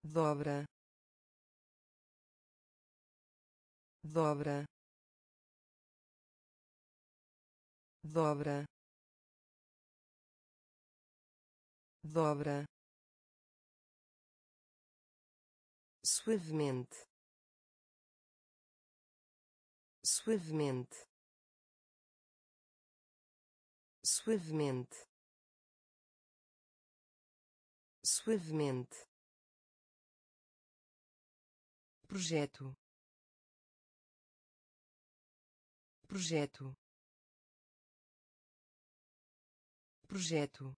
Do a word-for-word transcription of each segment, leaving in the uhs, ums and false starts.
dobra, dobra, dobra, dobra, suavemente, suavemente, suavemente, suavemente, projeto, projeto, projeto,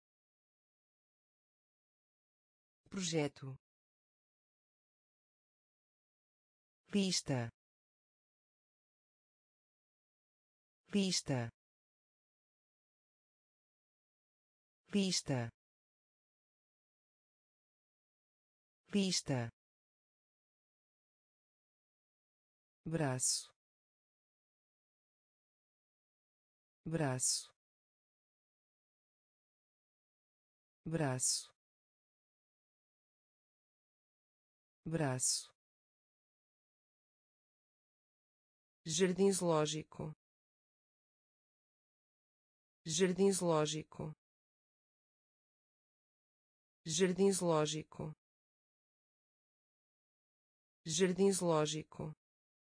projeto, pista, pista, pista, pista, braço, braço, braço, braço, jardim zoológico, jardim zoológico, jardim zoológico, jardim zoológico,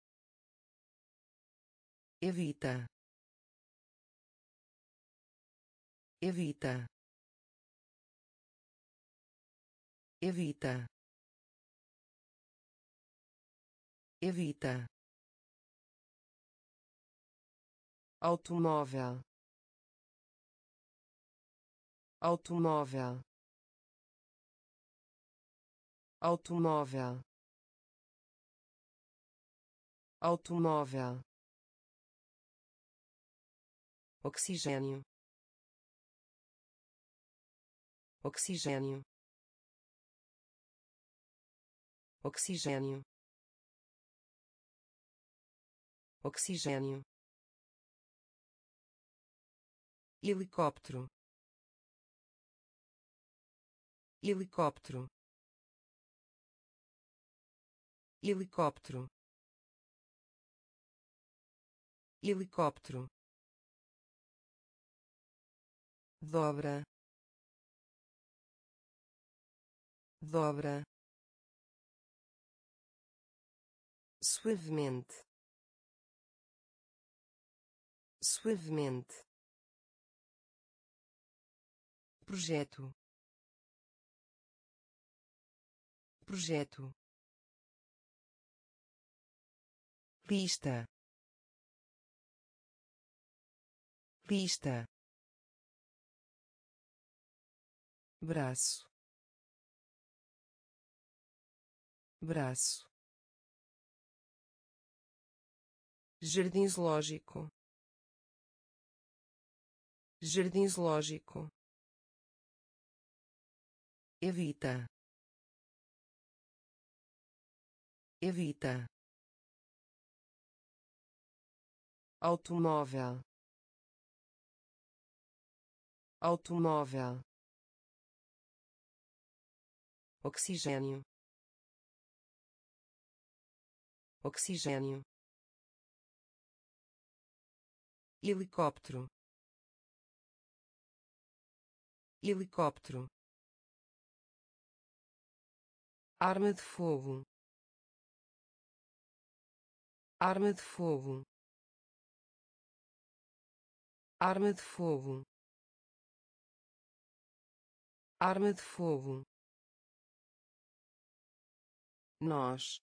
evita, evita, evita, evita, automóvel, automóvel, automóvel, automóvel, oxigênio, oxigênio, oxigênio, oxigênio, helicóptero, helicóptero, helicóptero, helicóptero, dobra, dobra, suavemente, suavemente, projeto, projeto, pista, pista, braço, braço, jardim zoológico, jardim zoológico, evita, evita, automóvel, automóvel, oxigênio, oxigênio, helicóptero, helicóptero, arma de fogo, arma de fogo, arma de fogo, arma de fogo, nós,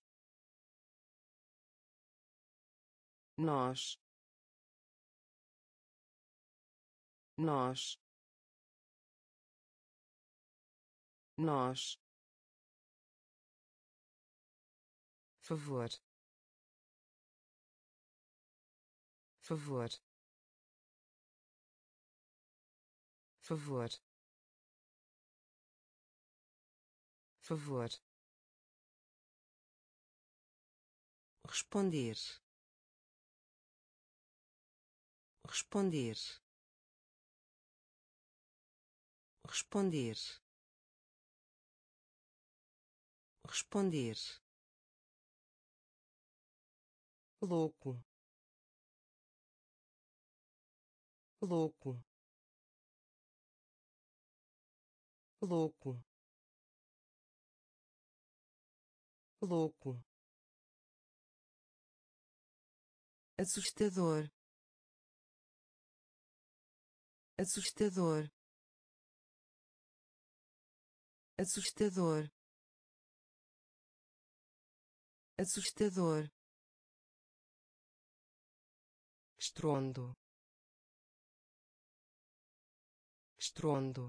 nós, nós, nós, favor, favor, favor, favor, responder, responder, responder, responder, louco, louco, louco, louco, assustador, assustador, assustador, assustador, estrondo, estrondo,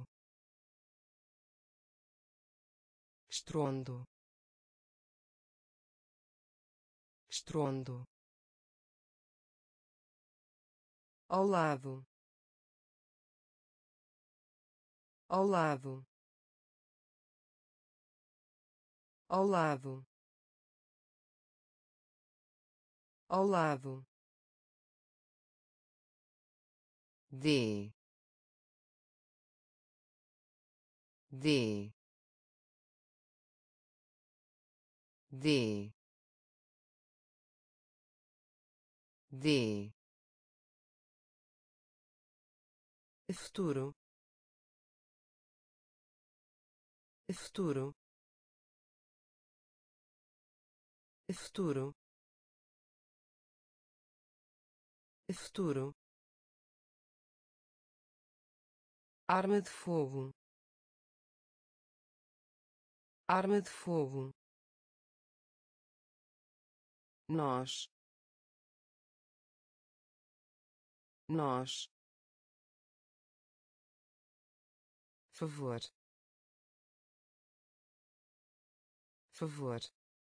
estrondo, estrondo, ao lado, ao lado, ao lado, ao lado, de, de, de, de, futuro, futuro, futuro, futuro, arma de fogo, arma de fogo, nós, nós, favor, favor,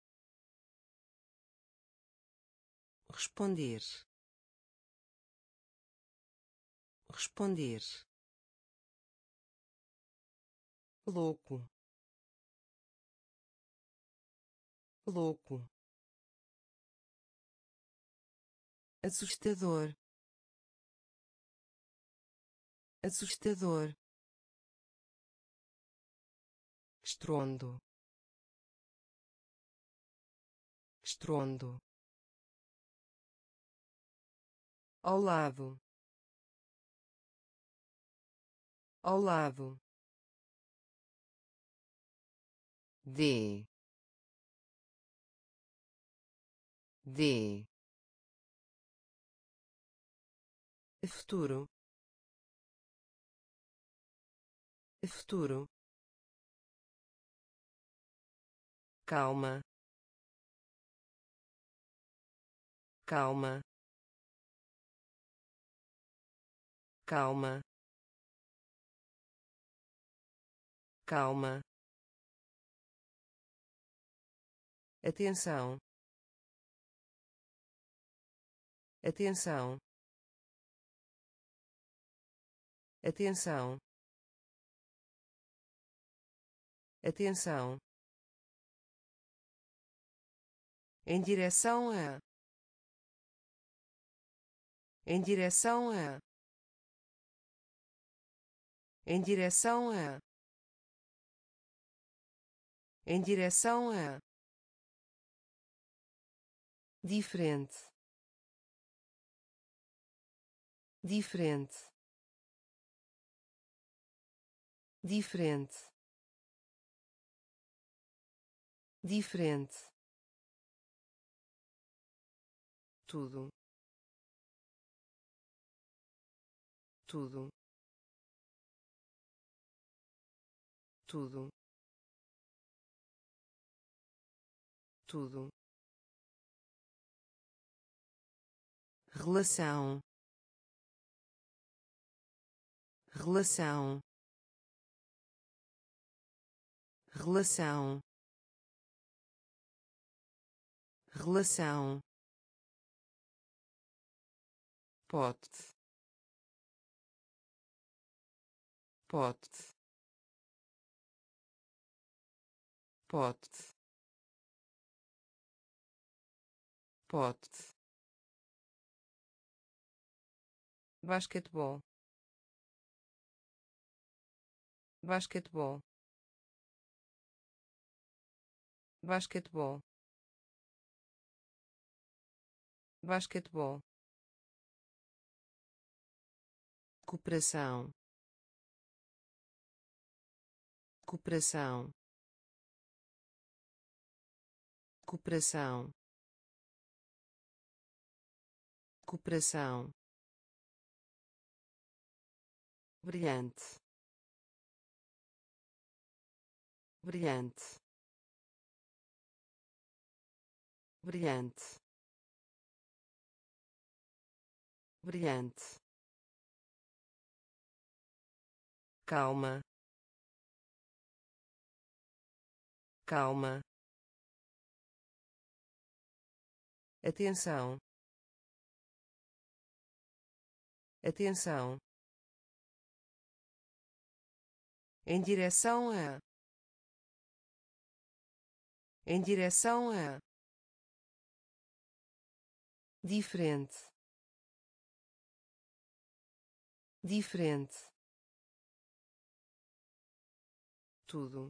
responder, responder, louco, louco, assustador, assustador, estrondo, estrondo, ao lado, ao lado, de, de, futuro, futuro, calma, calma, calma, calma, atenção, atenção, atenção, atenção, em direção a, em direção a, em direção a, em direção a, diferente, diferente, diferente, diferente, tudo, tudo, tudo, tudo, relação, relação, relação, relação, pote, pote, pote, pote, basquetebol, basquetebol, basquetebol, basquetebol, cooperação, cooperação, cooperação, cooperação, brilhante, brilhante, brilhante, brilhante, calma, calma, atenção, atenção, em direção a, em direção a, diferente, diferente, tudo,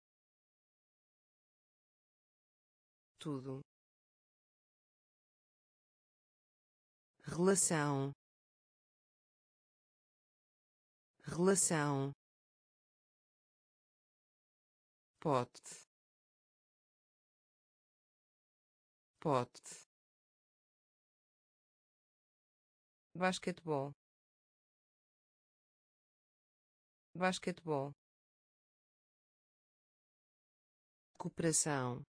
tudo, relação, relação, pote, pote, basquetebol, basquetebol, cooperação,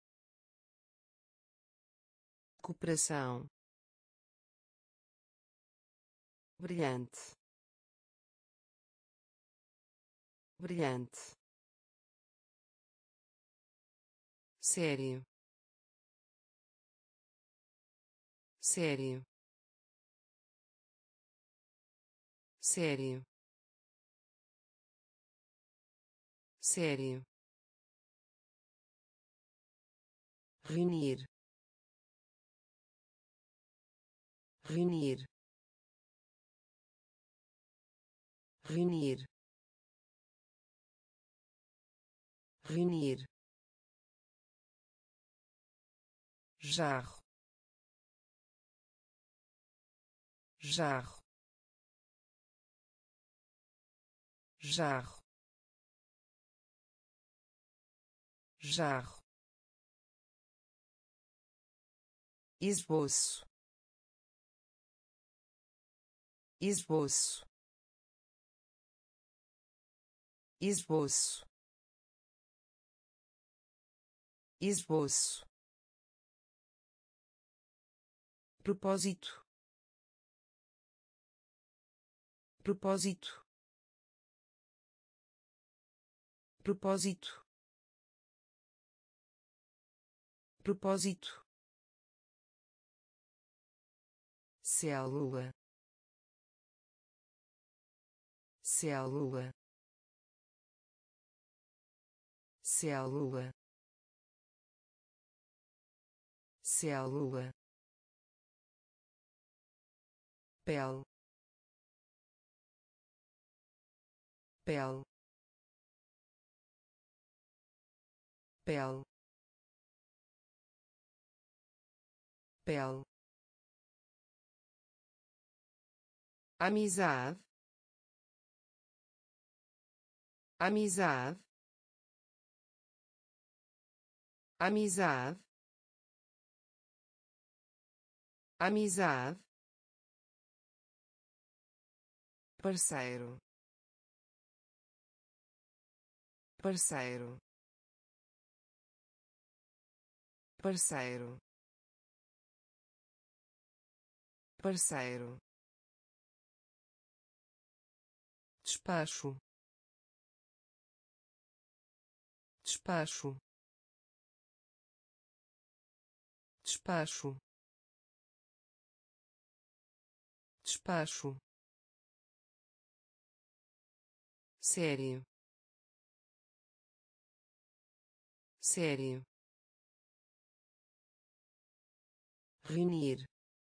cooperação, brilhante, brilhante, sério, sério, sério, sério, reunir, reunir, reunir, reunir, jarro, jarro, jarro, jarro, esboço, esboço, esboço, esboço, propósito, propósito, propósito, propósito, célula, célula, célula, célula, pele, pele, pele, pele, amizade, amizade, amizade, amizade, parceiro, parceiro, parceiro, parceiro, despacho, despacho, despacho, despacho, sério, sério, reunir,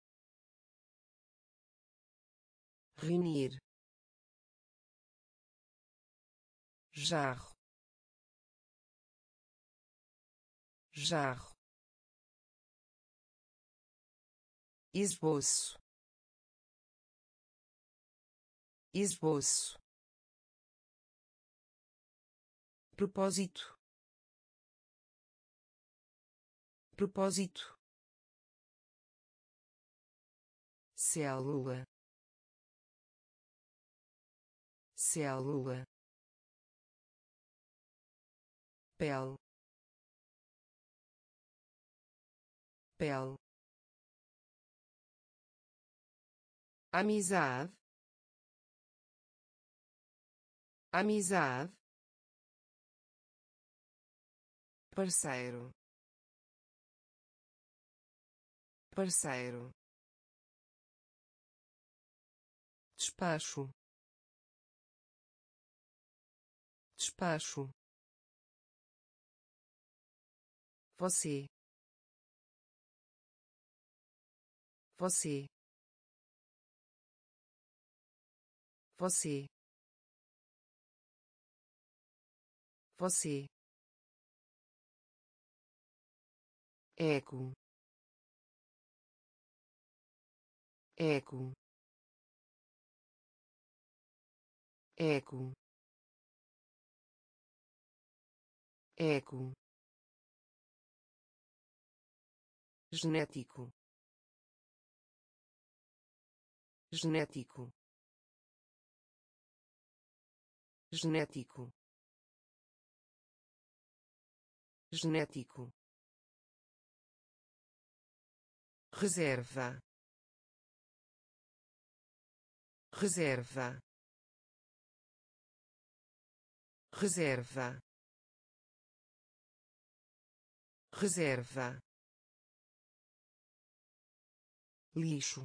reunir, jarro, jarro, esboço, esboço, propósito, propósito, célula, célula, pele, pele, amizade, amizade, parceiro, parceiro, despacho, despacho, você, você, você, você, eco, eco, eco, eco, genético, genético, genético, genético, reserva, reserva, reserva, reserva, lixo,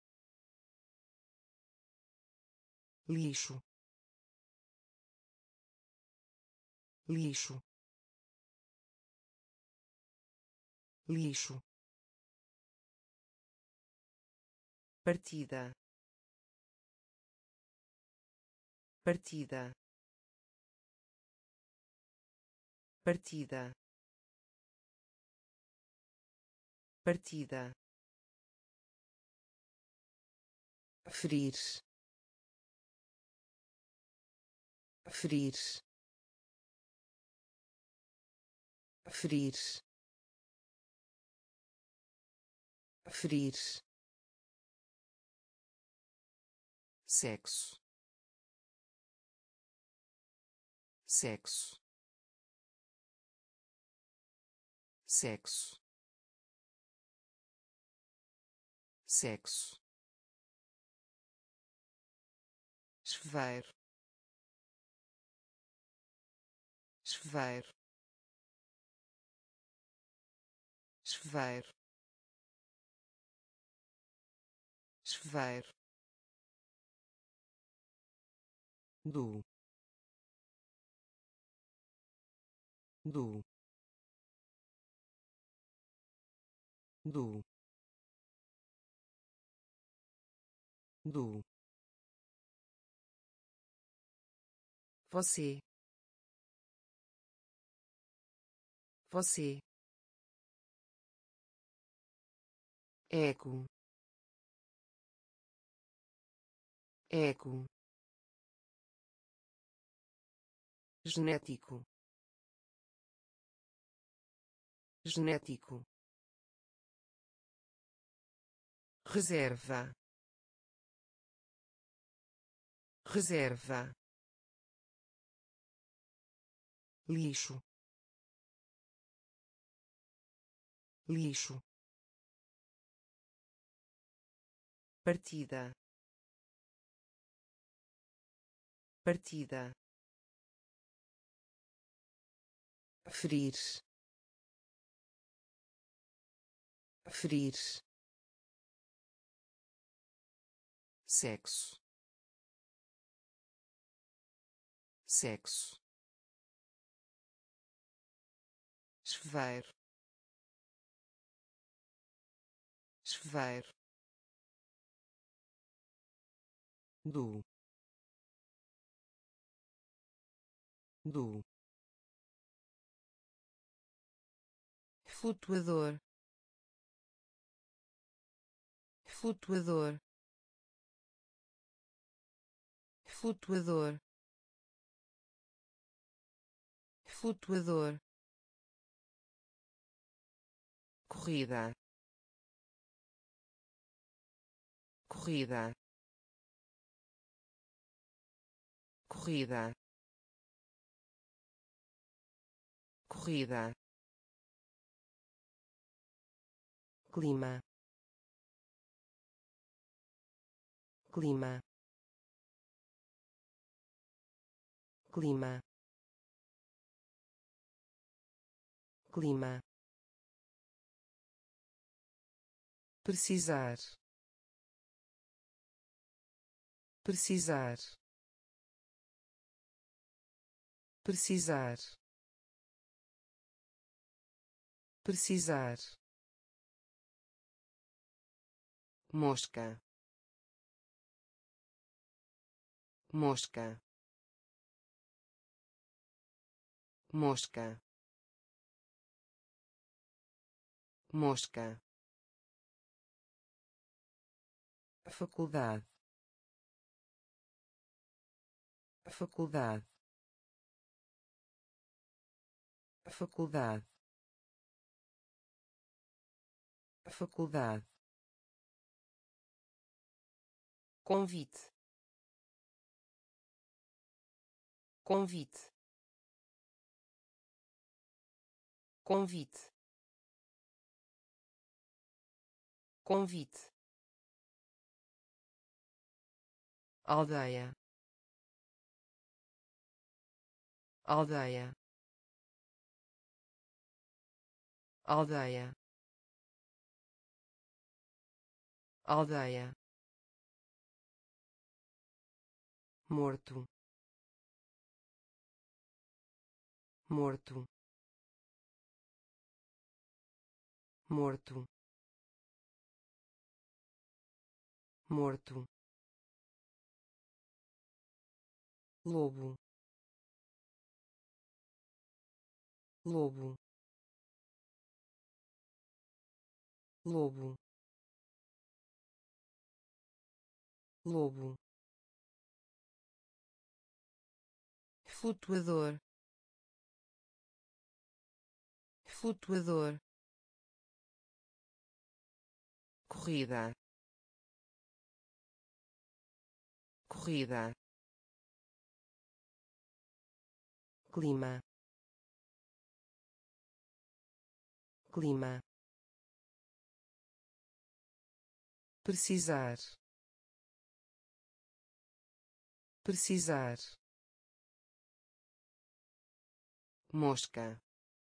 lixo, lixo, lixo, partida, partida, partida, partida, ferir, ferir, ferir, ferir, sexo, sexo, sexo, sexo, chuveiro, chuveiro, chuveiro, chuveiro, do, do, do, do, você, você, eco, eco, genético, genético, reserva, reserva, lixo, lixo, partida, partida, ferir, ferir, sexo, sexo, chuveiro, chuveiro, do, do, flutuador, flutuador, flutuador, flutuador, corrida, corrida, corrida, corrida, clima, clima, clima, clima, precisar, precisar, precisar, precisar, mosca, mosca, mosca, mosca, faculdade, faculdade, faculdade, faculdade, convite, convite, convite, convite, aldeia, aldeia, aldeia, aldeia, morto, morto, morto, morto, lobo, lobo, lobo, lobo, flutuador, flutuador, corrida, corrida, clima, clima, precisar, precisar, mosca,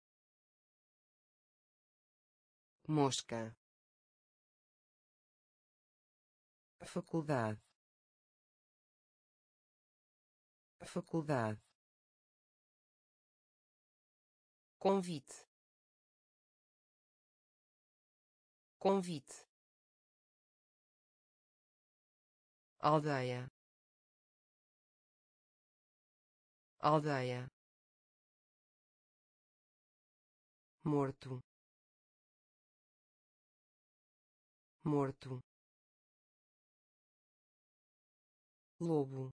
mosca, faculdade, faculdade, convite, convite, aldeia, aldeia, morto, morto, lobo,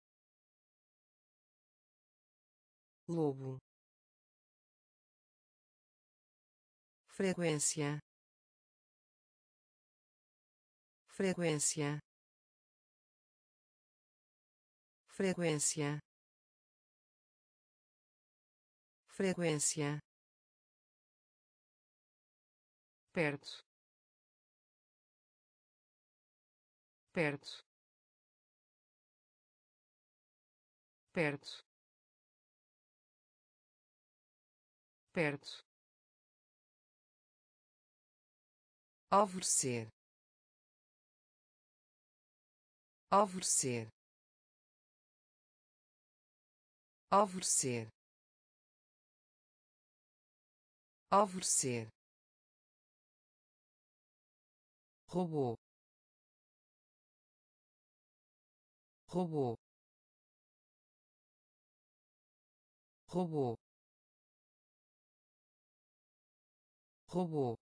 lobo, frequência, frequência, frequência, frequência, perto, perto, perto, perto, alvorecer, alvorecer, alvorecer, alvorecer, robô, robô, robô, robô,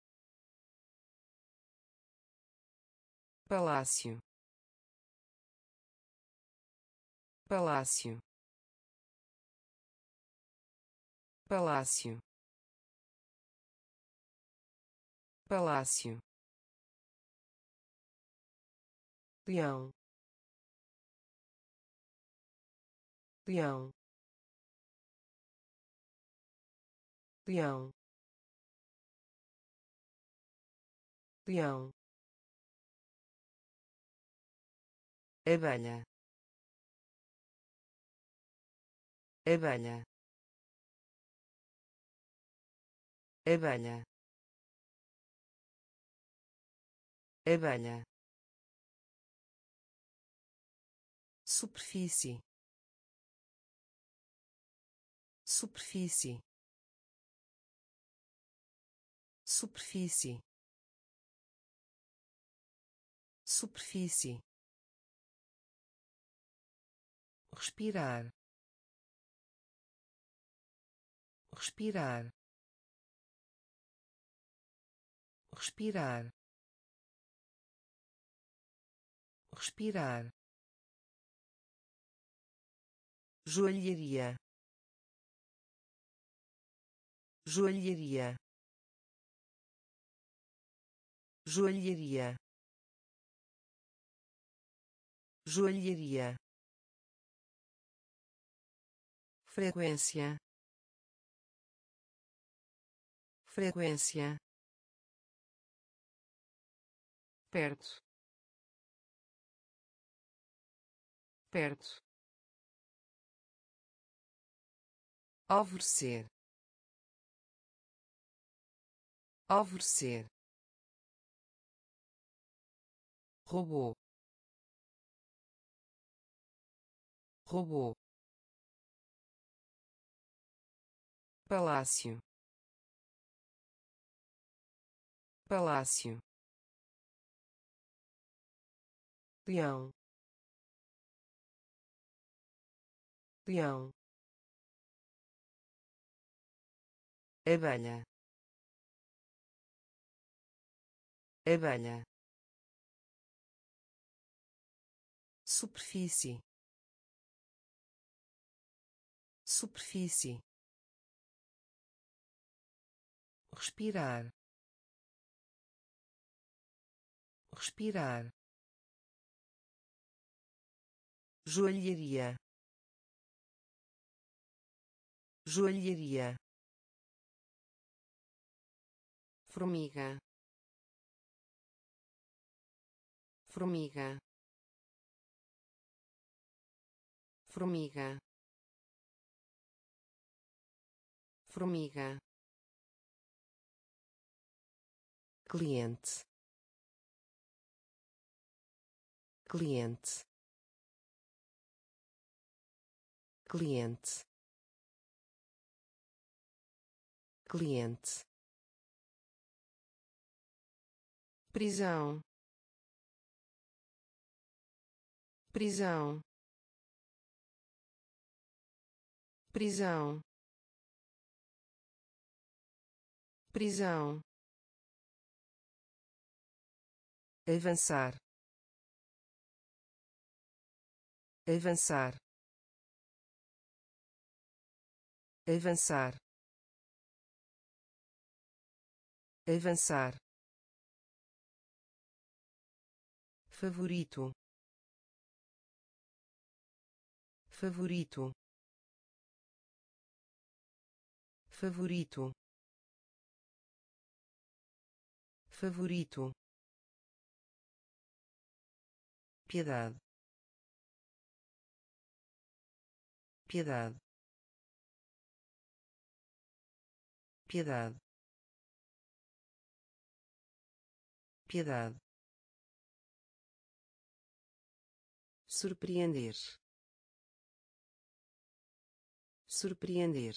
palácio, palácio, palácio, palácio, leão, leão, leão, leão, abelha, abelha, abelha, abelha, superfície, superfície, superfície, superfície, respirar, respirar, respirar, respirar, joalharia, joalharia, joalharia, joalharia, frequência, frequência, perto, perto, alvorecer, alvorecer, robô, robô, palácio, palácio, leão, leão, abelha, abelha, superfície, superfície, respirar, respirar, joalharia, joalharia, formiga, formiga, formiga, formiga, cliente, cliente, cliente, cliente, prisão, prisão, prisão, prisão, avançar, avançar, avançar, avançar, favorito, favorito, favorito, favorito, piedade, piedade, piedade, piedade, surpreender, surpreender,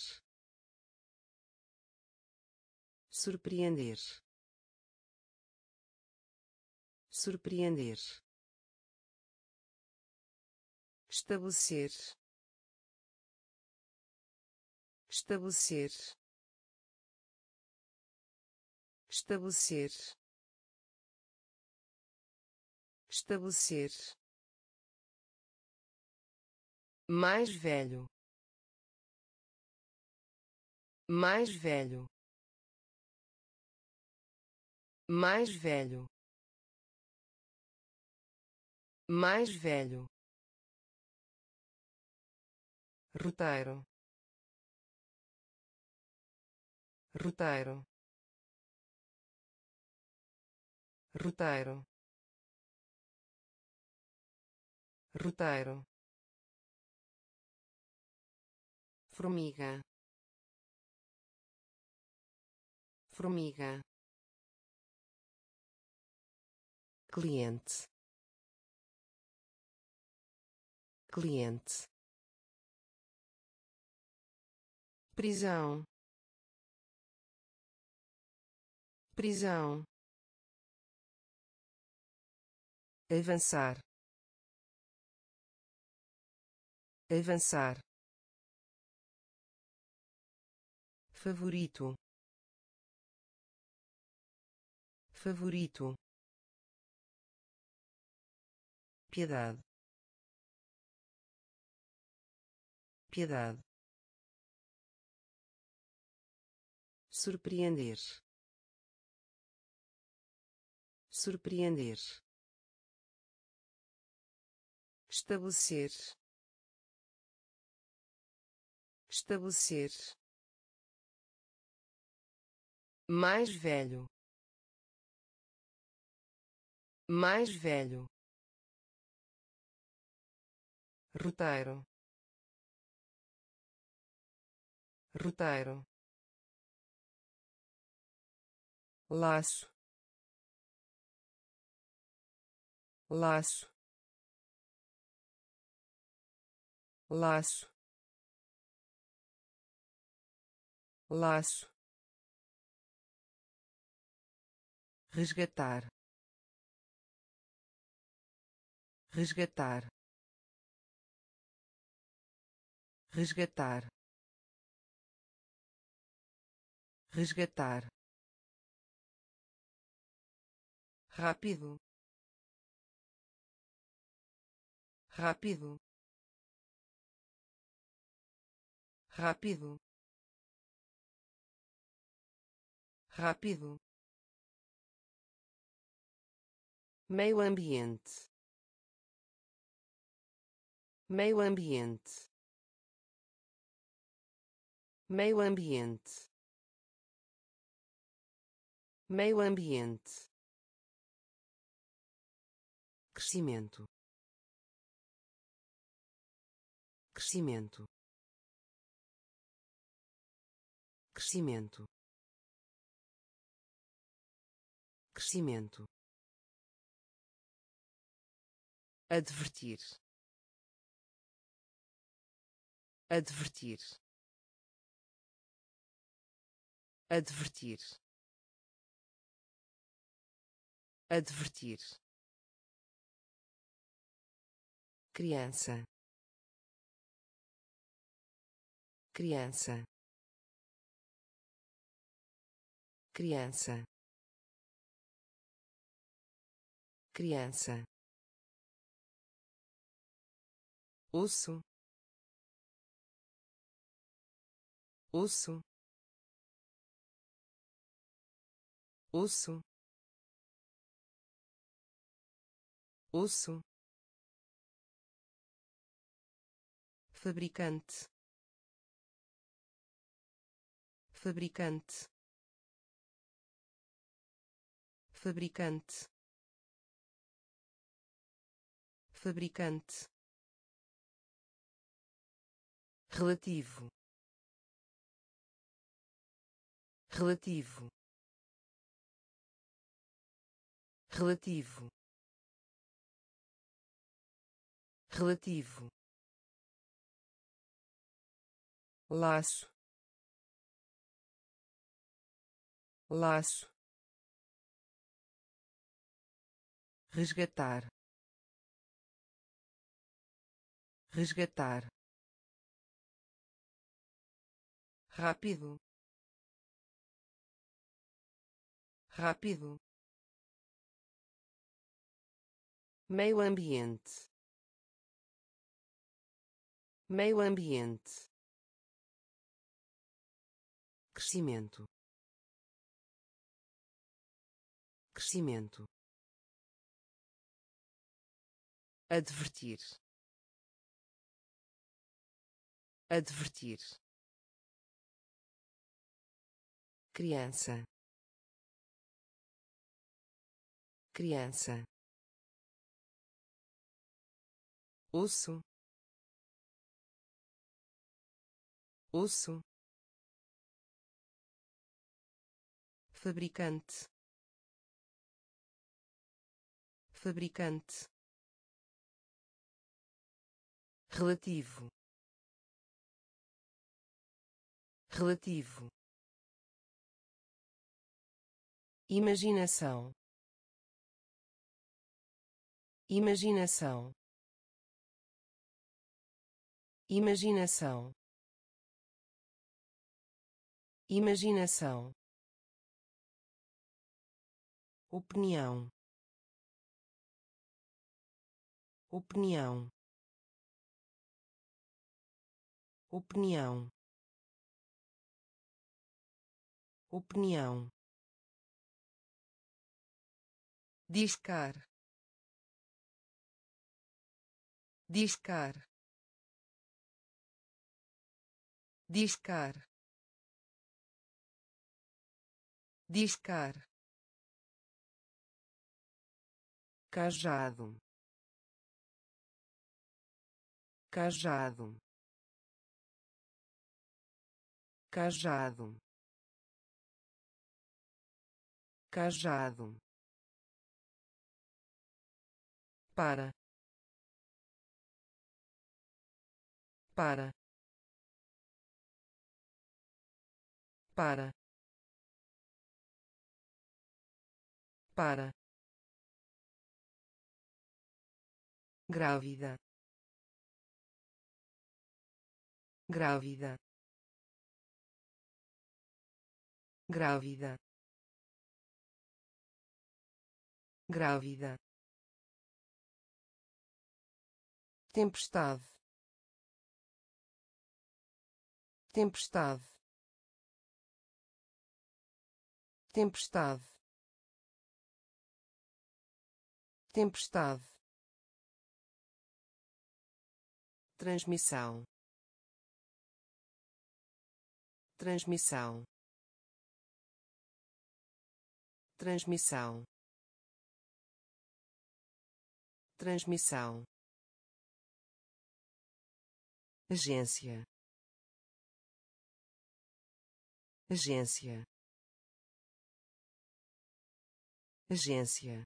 surpreender, surpreender, estabelecer, estabelecer, estabelecer, estabelecer, mais velho, mais velho, mais velho, mais velho, roteiro, roteiro, roteiro, roteiro, formiga, formiga, cliente, cliente, prisão, prisão, avançar, avançar, favorito, favorito, piedade, piedade, surpreender, surpreender, estabelecer, estabelecer, mais velho, mais velho, roteiro, roteiro, laço, laço, laço, laço, resgatar, resgatar, resgatar, resgatar, rápido, rápido, rápido, rápido, meio ambiente, meio ambiente, meio ambiente, meio ambiente, crescimento, crescimento, crescimento, crescimento, advertir, advertir, advertir, advertir, criança, criança, criança, criança, osso, osso, osso, osso, fabricante, fabricante, fabricante, fabricante, relativo, relativo, relativo, relativo, laço, laço, resgatar, resgatar, rápido, rápido, meio ambiente, meio ambiente, crescimento, crescimento, advertir, advertir, criança, criança, osso, osso, fabricante, fabricante, relativo, relativo, imaginação, imaginação, imaginação, imaginação, opinião, opinião, opinião, opinião, discar, discar, discar, discar, cajado, cajado, cajado, cajado, para, para, para, para, grávida, grávida, grávida, grávida, tempestade, tempestade, tempestade, tempestade, transmissão, transmissão, transmissão, transmissão, agência, agência, agência,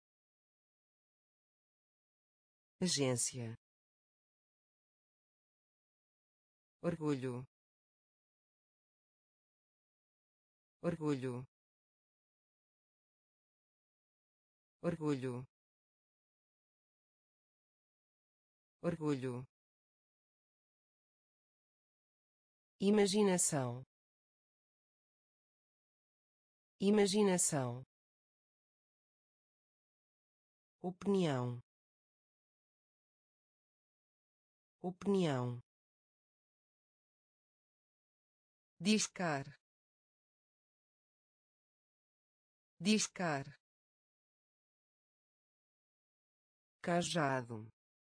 agência, orgulho, orgulho, orgulho, orgulho, imaginação, imaginação, opinião, opinião, discar, discar, cajado,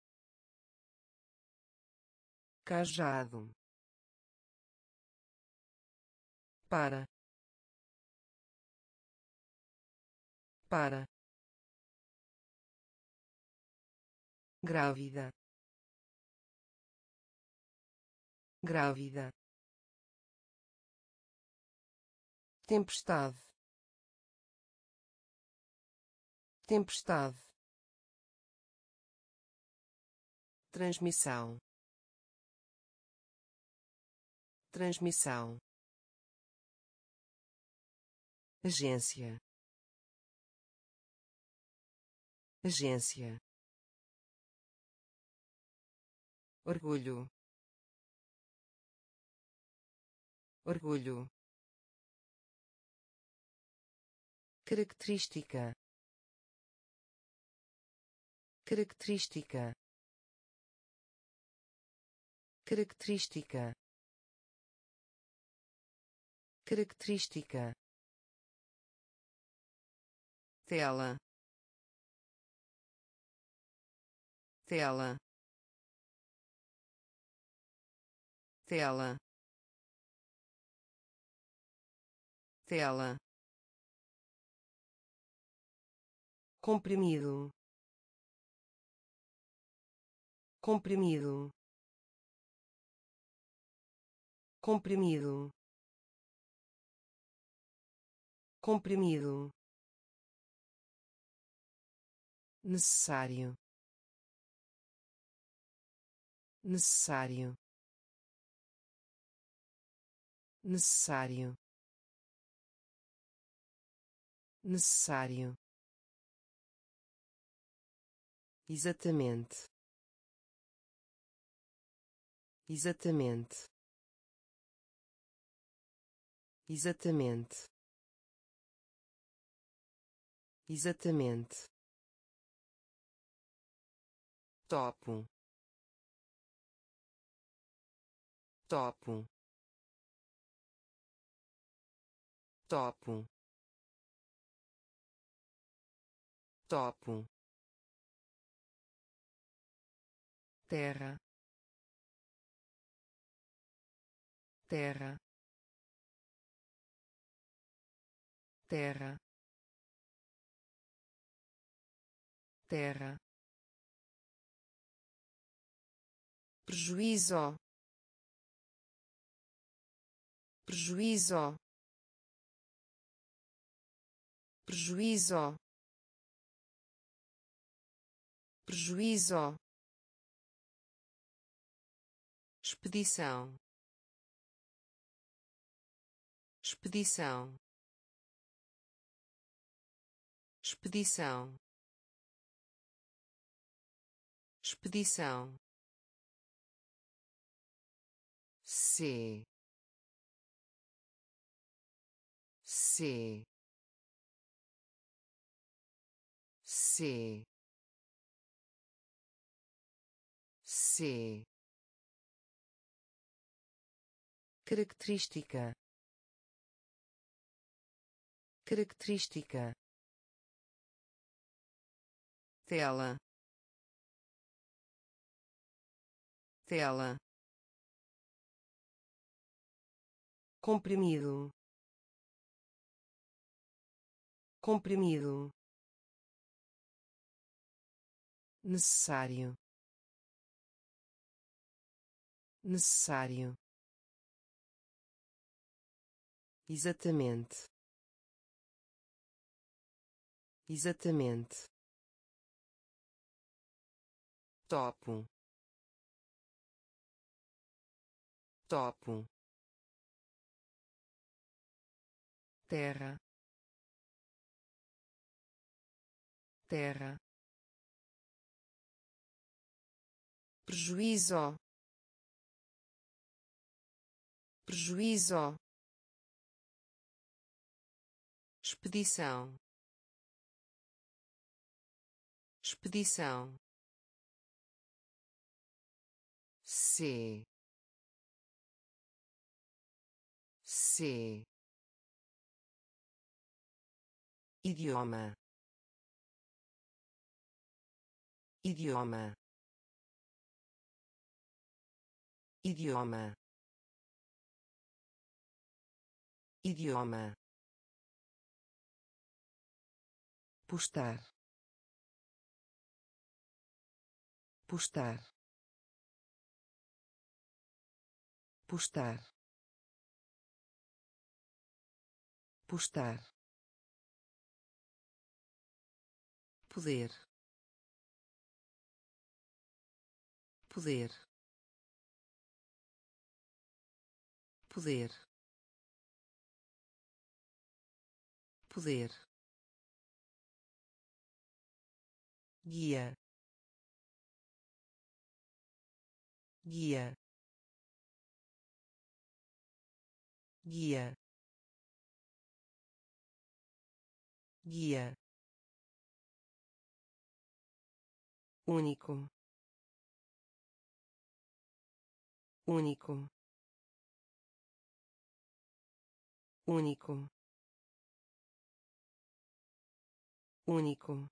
cajado, para, para, grávida, grávida, tempestade, tempestade, transmissão, transmissão, agência, agência, orgulho, orgulho, característica, característica, característica, característica, tela, tela, tela, tela, comprimido, comprimido, comprimido, comprimido, necessário, necessário, necessário, necessário, exatamente, exatamente, exatamente, exatamente, topo, topo, topo, topo, terra, terra, terra, terra, prejuízo, prejuízo, prejuízo, prejuízo, expedição, expedição, expedição, expedição, C, C, C, C, característica, característica, tela, tela, comprimido, comprimido, necessário, necessário, exatamente, exatamente, topo, topo, terra, terra, prejuízo, prejuízo, expedição, expedição, C, C, idioma, idioma, idioma, idioma, postar, postar, postar, postar, poder, poder, poder, poder, guia, guia, guia, guia, único, único, único, único,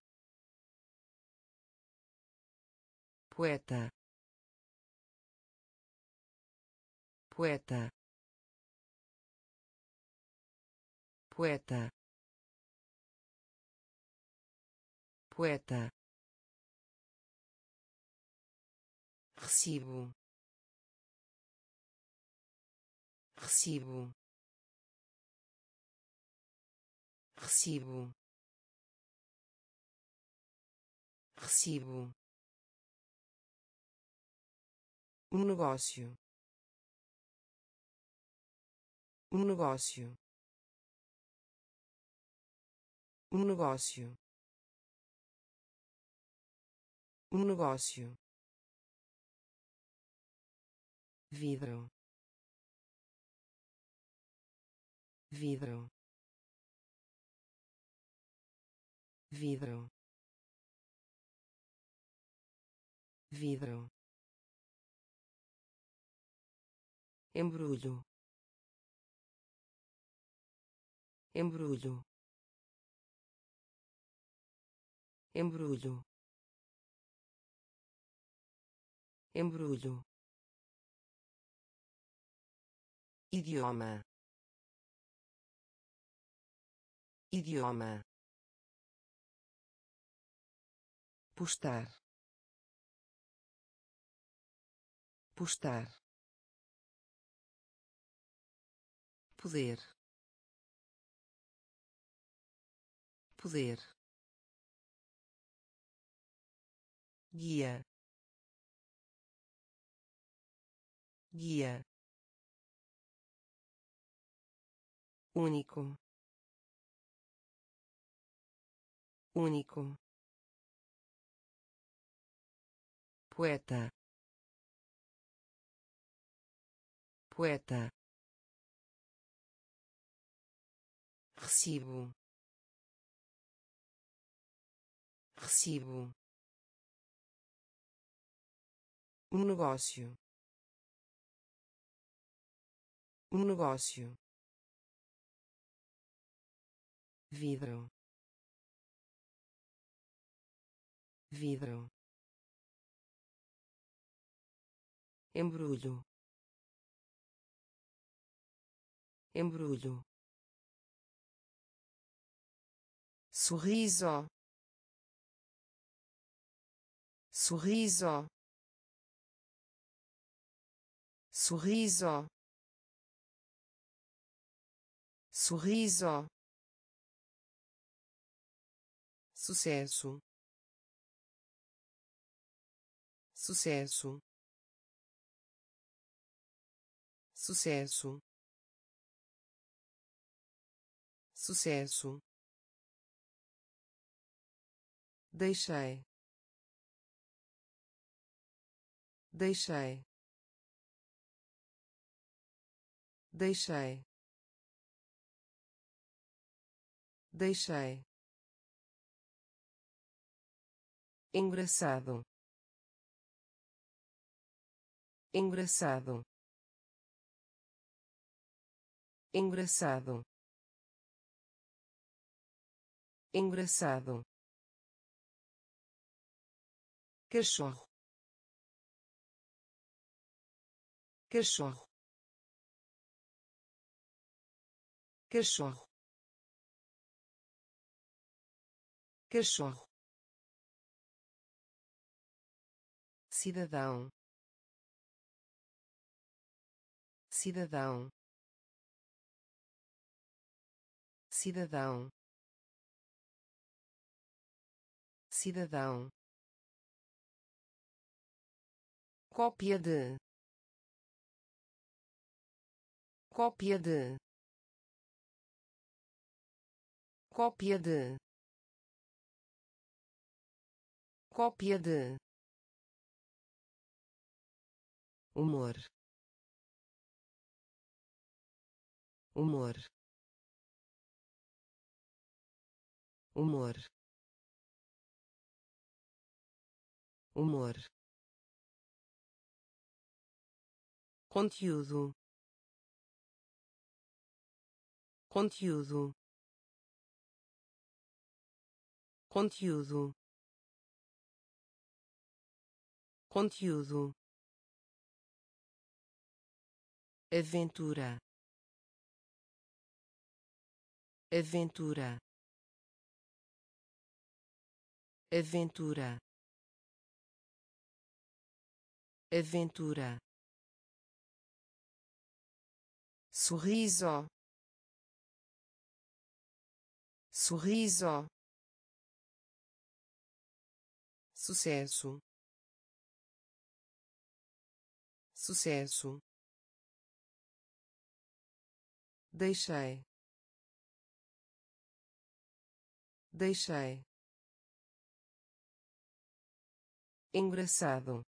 poeta, poeta, poeta, poeta, recibo, recibo, recibo, recibo, um negócio, um negócio, um negócio, um negócio, vidro, vidro, vidro, vidro, embrulho, embrulho, embrulho, embrulho, idioma, idioma, postar, postar, poder, poder, guia, guia, único, único, poeta, poeta, recibo, recibo, um negócio, um negócio, vidro, vidro, embrulho, embrulho, sorriso, sorriso, sorriso, sorriso, sucesso, sucesso, sucesso, sucesso, deixei, deixei, deixei, deixei, engraçado, engraçado, engraçado, engraçado, cachorro, cachorro, cachorro, cachorro, cidadão, cidadão, cidadão, cidadão, cópia de, cópia de, cópia de, cópia de, humor, humor, humor, humor, conteúdo, conteúdo, conteúdo, conteúdo, aventura, aventura, aventura, aventura, sorriso, sorriso, sucesso, sucesso, deixei, deixei, engraçado,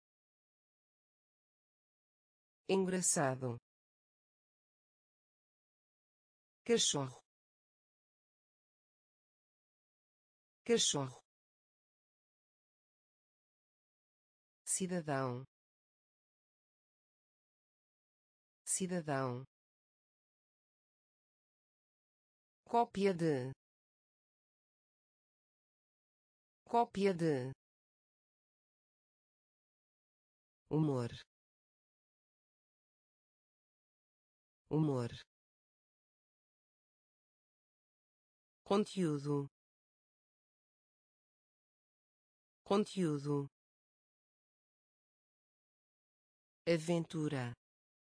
engraçado, cachorro, cachorro, cidadão, cidadão, cópia de, cópia de, humor, humor, conteúdo, conteúdo, aventura,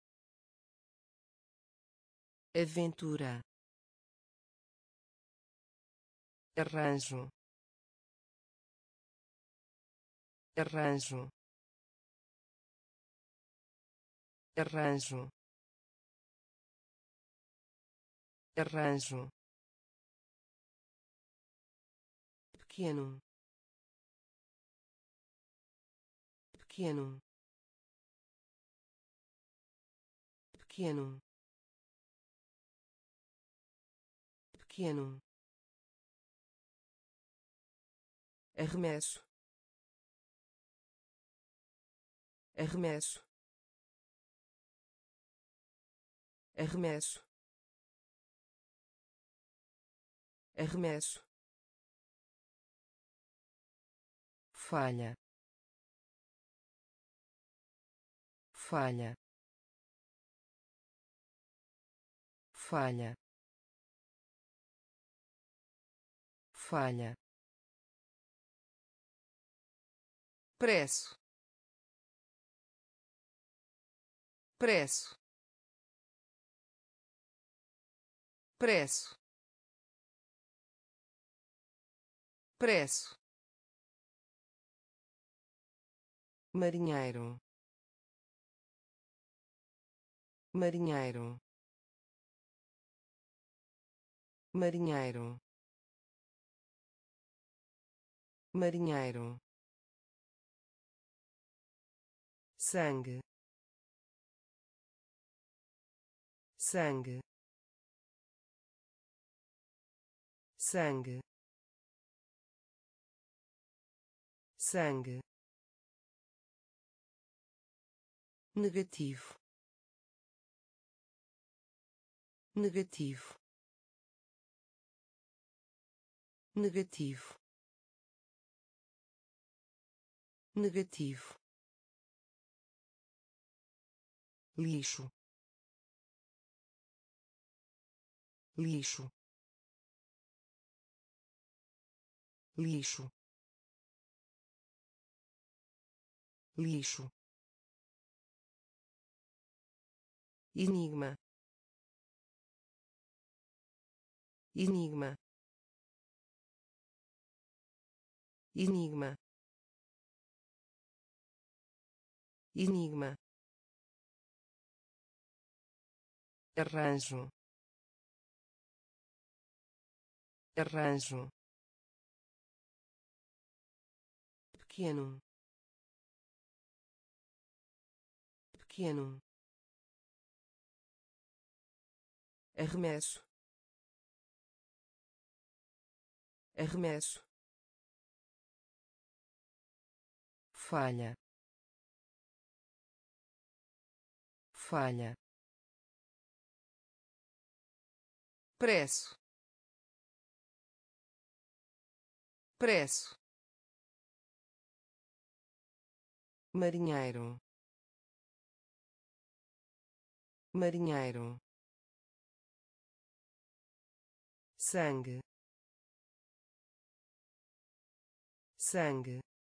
aventura, arranjo, arranjo, arranjo, arranjo, pequeno, pequeno, pequeno, pequeno, arremesso, arremesso, arremesso, arremesso, falha, falha, falha, falha, preço, preço, preço, preço, marinheiro, marinheiro, marinheiro, marinheiro, sangue, sangue, sangue, sangue, negativo, negativo, negativo, negativo, lixo, lixo, lixo, lixo, enigma, enigma, enigma, enigma, arranjo, arranjo, pequeno, pequeno, arremesso, arremesso, falha, falha, preço, preço, marinheiro, marinheiro, sangue, sangue,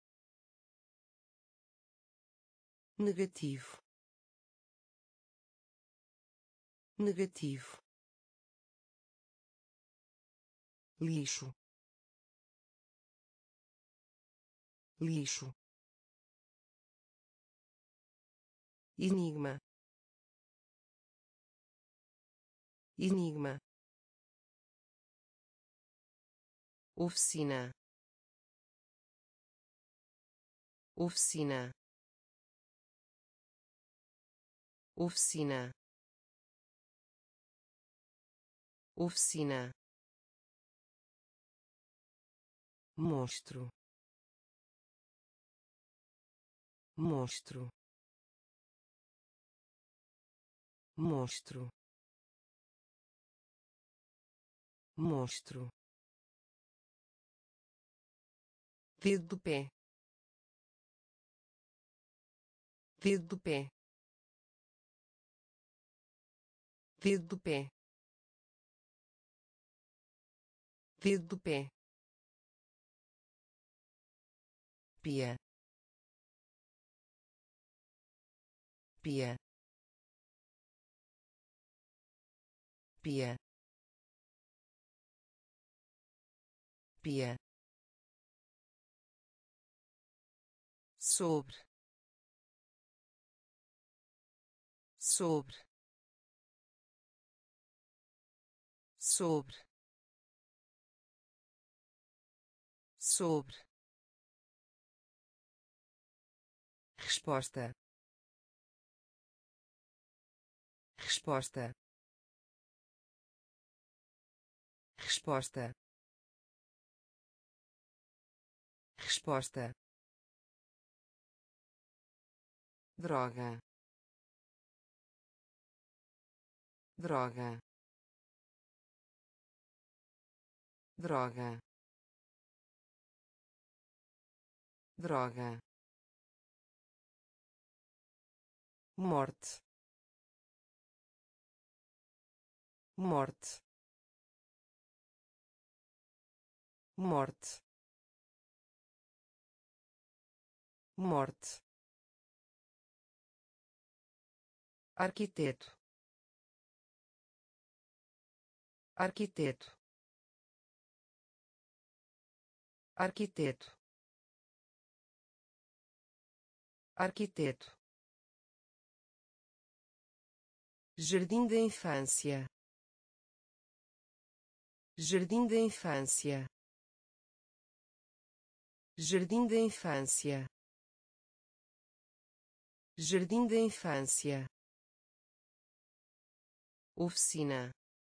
negativo, negativo, lixo, lixo, enigma, enigma, oficina, oficina, oficina, oficina, monstro, monstro, monstro, monstro, dedo do pé, dedo do pé, dedo do pé, dedo do pé, pia, pia, pia, pia, sobre, sobre, sobre, sobre, resposta, resposta, resposta, resposta, droga, droga, droga, droga, morte, morte, morte, morte, arquiteto, arquiteto, arquiteto, arquiteto, jardim da infância, jardim da infância, jardim da infância, jardim da infância, oficina,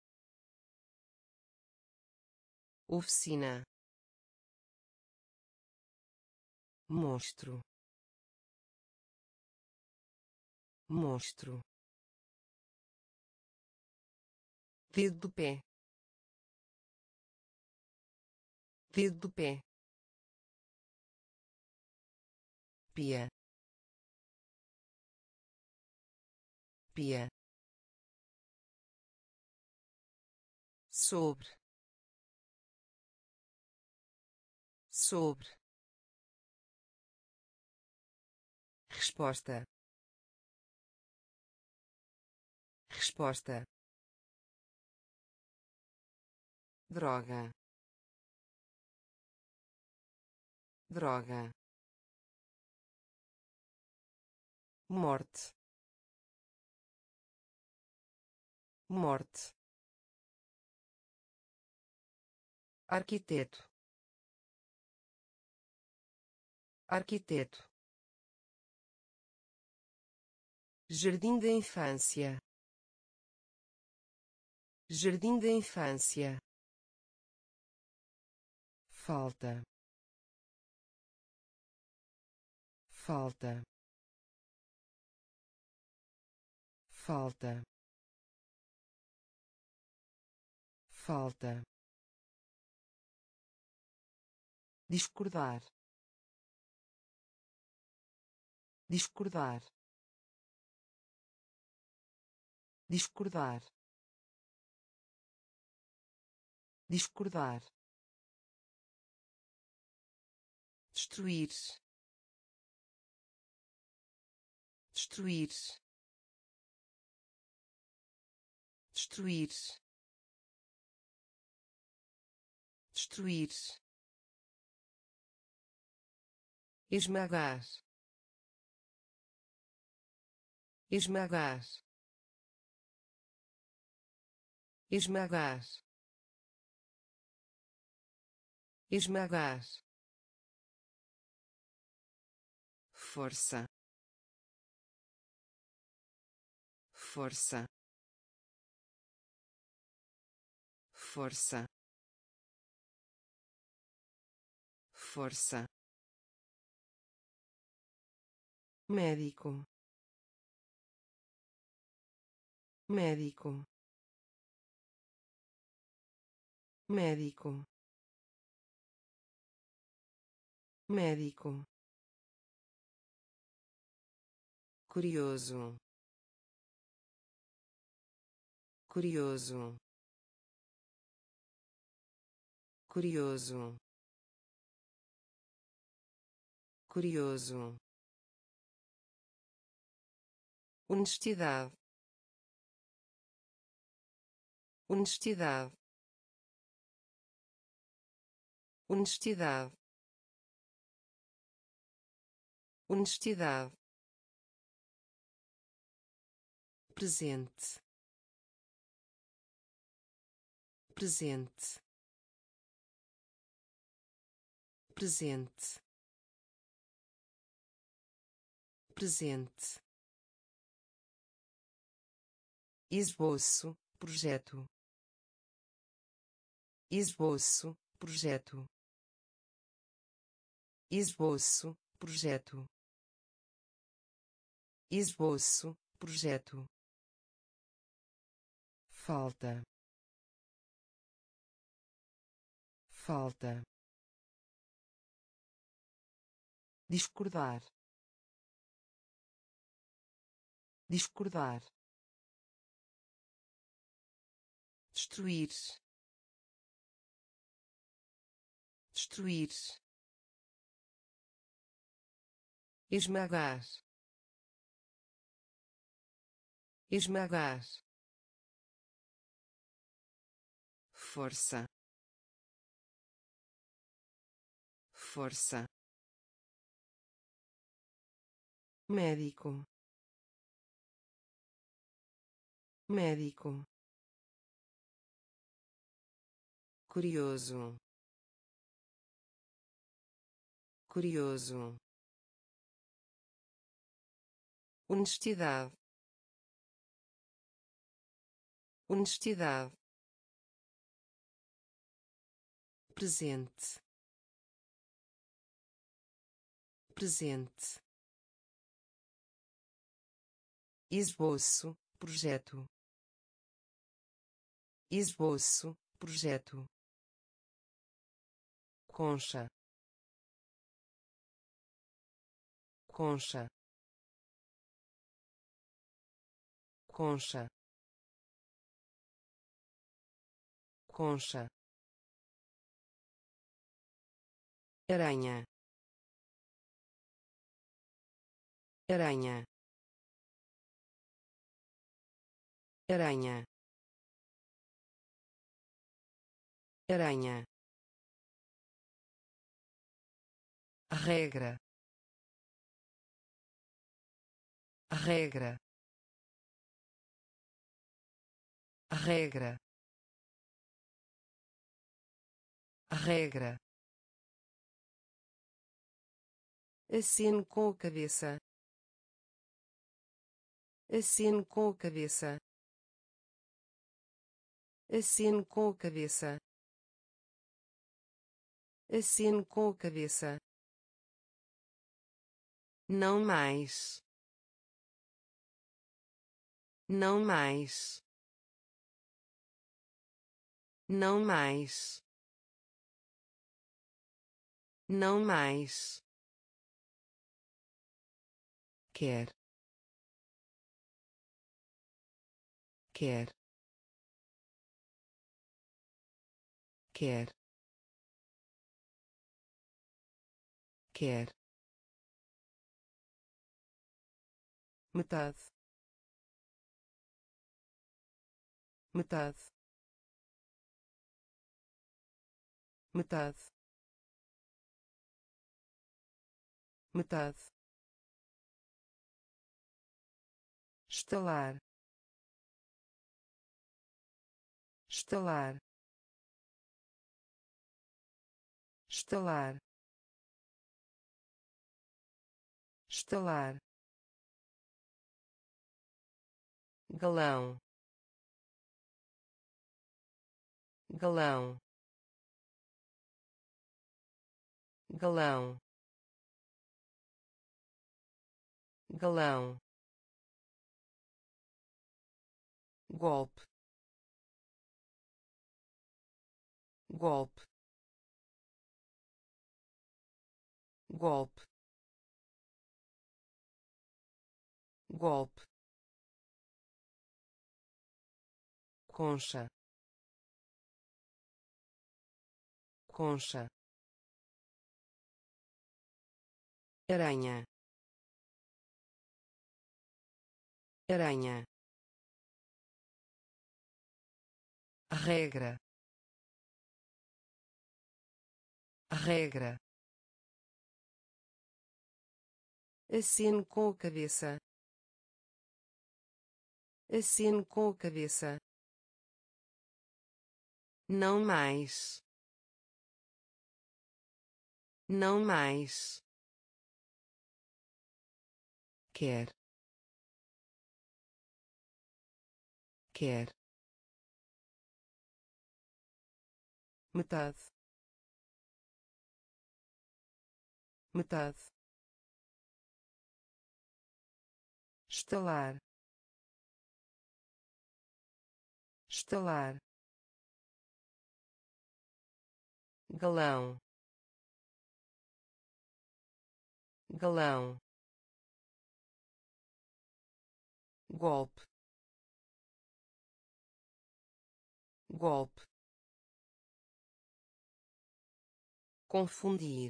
oficina, monstro, monstro, dedo do pé, dedo do pé, pia, pia, sobre, sobre, resposta, resposta, droga, droga, morte, morte, arquiteto, arquiteto, jardim da infância, jardim da infância, falta, falta, falta, falta, discordar, discordar, discordar, discordar, destruir, destruir, destruir, destruir, esmagar, esmagar, esmagar, esmagar, força, força, força, força, médico, médico, médico, médico, curioso, curioso, curioso, curioso, honestidade, honestidade, honestidade, honestidade, presente, presente, presente, presente, esboço, projeto, esboço, projeto, esboço, projeto, esboço, projeto, falta, falta, discordar, discordar, destruir, destruir, esmagar, esmagar, força, força, médico, médico, curioso, curioso, honestidade, honestidade, presente, presente, esboço, projeto, esboço, projeto, concha, concha, concha, concha, aranha, aranha, aranha, aranha, regra, regra, regra, regra, aceno com a cabeça, aceno com a cabeça, aceno com a cabeça, Acene com a cabeça. Não mais. Não mais. Não mais. Não mais. Quer. Quer. Quer. Quer. Metade. Metade. Metade. Metade. Estalar. Estalar. Estalar. Estalar. Galão. Galão. Galão. Galão. Golpe. Golpe. Golpe. Golpe. Concha. Concha. Aranha. Aranha. Regra. Regra. Acene com a cabeça. Acene com a cabeça. Não mais. Não mais. Quer. Quer. Metade. Metade. Estalar. Estalar. Galão. Galão. Golpe. Golpe. Confundir.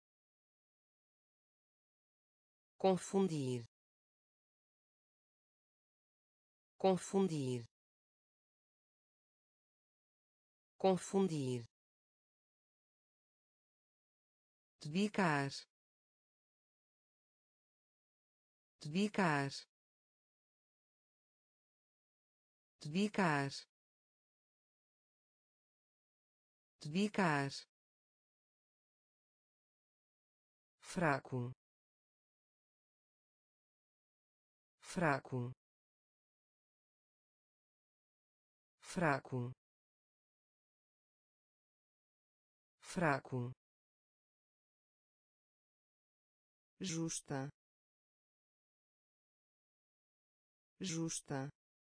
Confundir. Confundir. Confundir. Dedicar. Dedicar. Dedicar. Dedicar. Fraco. Fraco. Fraco. Fraco. Justa. Justa.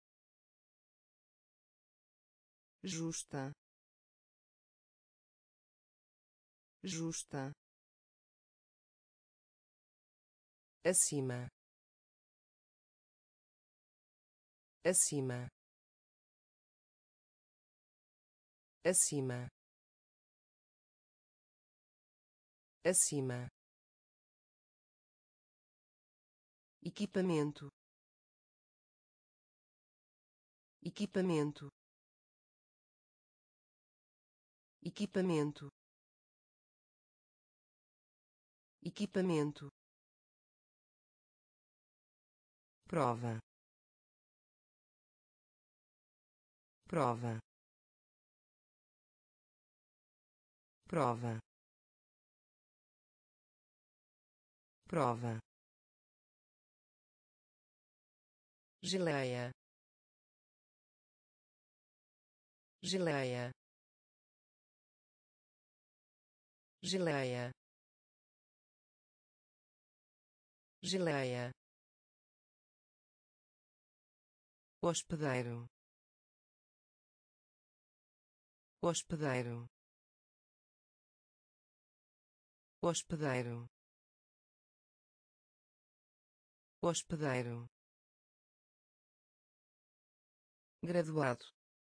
Justa. Justa. Acima. Acima. Acima. Acima. Equipamento. Equipamento. Equipamento. Equipamento. Prova. Prova. Prova. Prova. Geleia. Geleia. geleia, geleia, hospedeiro, hospedeiro, hospedeiro, hospedeiro, graduado,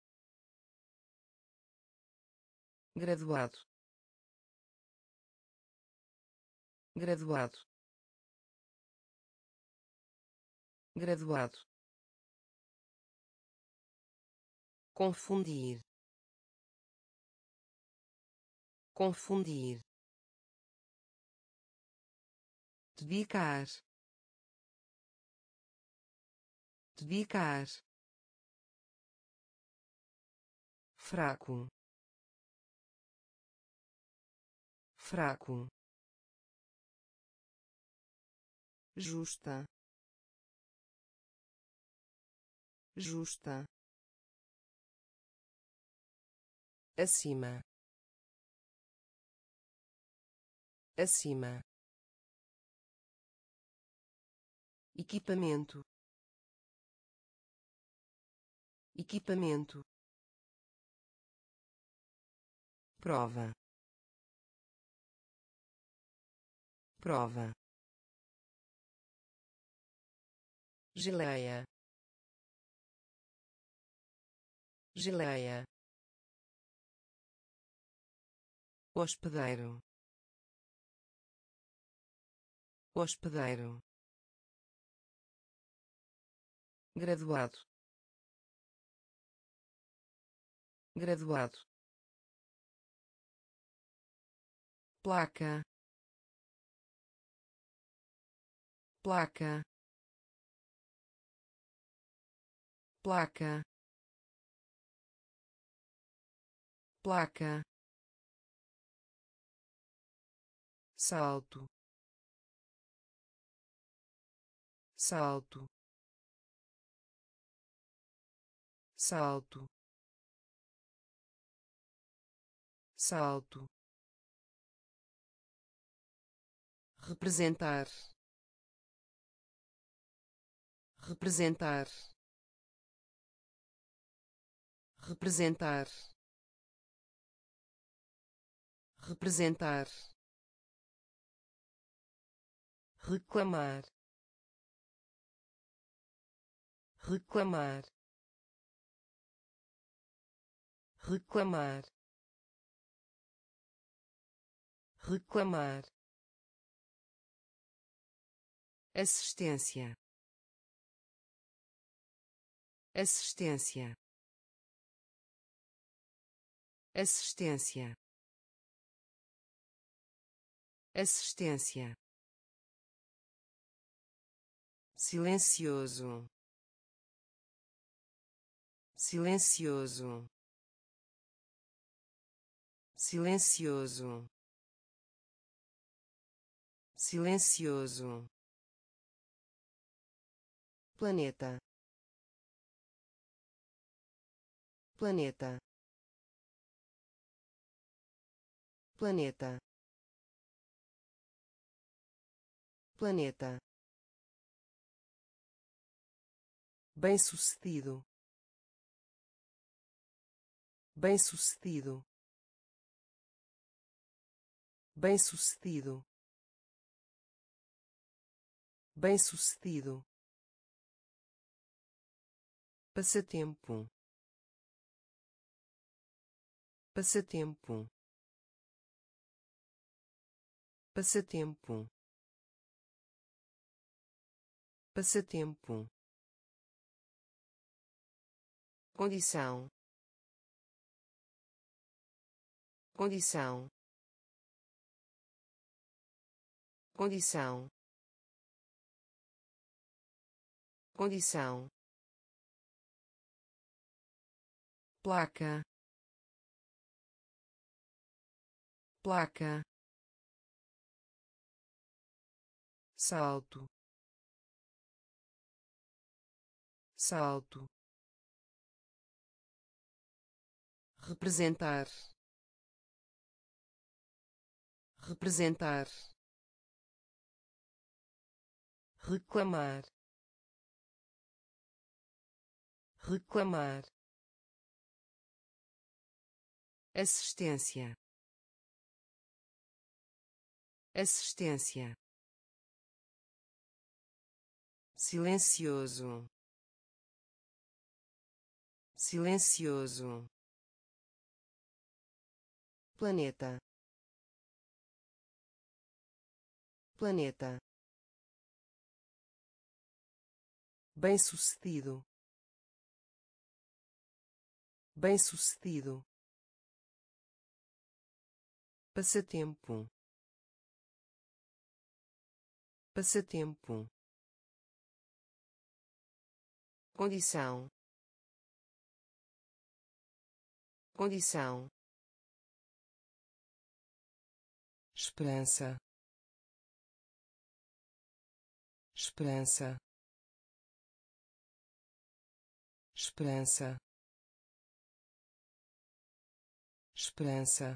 graduado, graduado, graduado, confundir, confundir, dedicar, dedicar, fraco, fraco, justa, justa, acima, acima, equipamento, equipamento, prova, prova, geleia, geleia, hospedeiro, hospedeiro, graduado, graduado, placa, placa, placa, placa, salto, salto, salto, salto, representar, representar, representar, representar, reclamar, reclamar, reclamar, reclamar, assistência, assistência, assistência, assistência, silencioso, silencioso, silencioso, silencioso, planeta, planeta, planeta, planeta, bem-sucedido, bem-sucedido, bem-sucedido, bem-sucedido, passatempo, passatempo, passatempo, passatempo, condição, condição, condição, condição, placa, placa, salto, salto, representar, representar, reclamar, reclamar, assistência, assistência, silencioso, silencioso, planeta, planeta, bem-sucedido, bem-sucedido, passatempo, passatempo, condição, condição, esperança, esperança, esperança, esperança,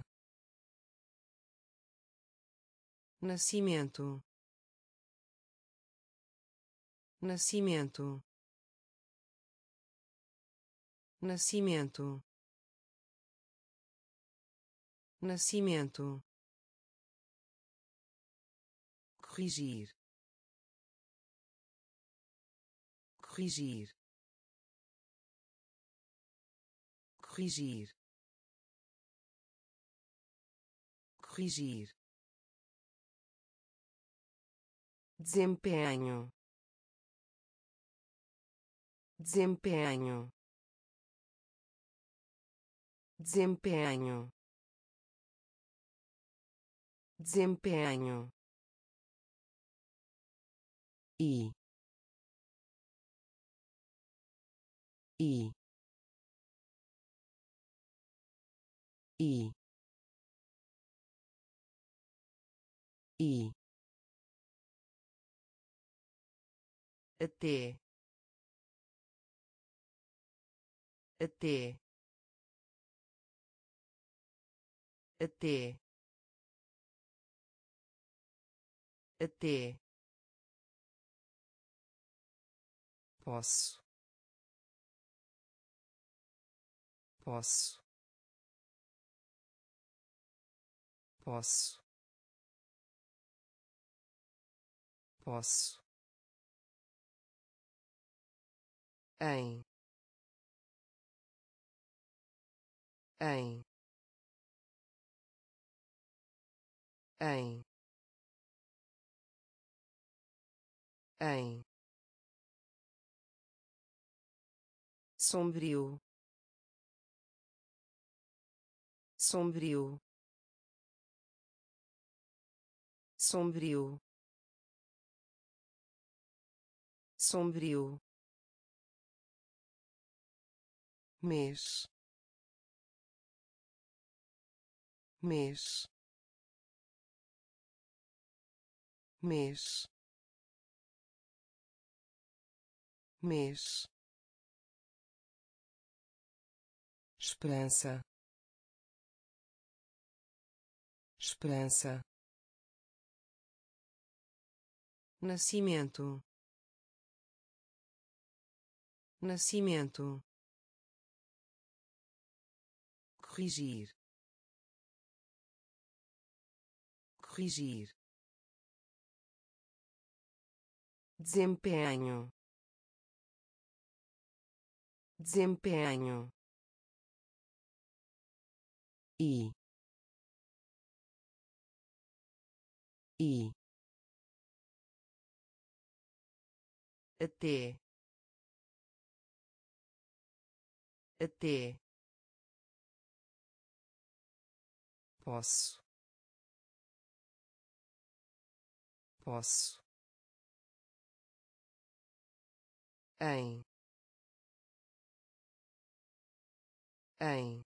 nascimento, nascimento, nascimento, nascimento, corrigir, corrigir, corrigir, corrigir, desempenho, desempenho, desempenho, desempenho, e e e e até até até até posso posso posso posso em em em em sombrio, sombrio, sombrio, sombrio, mês, mês, mês, mês, esperança, esperança, nascimento, nascimento, corrigir, corrigir, desempenho, desempenho, e e até até posso posso em em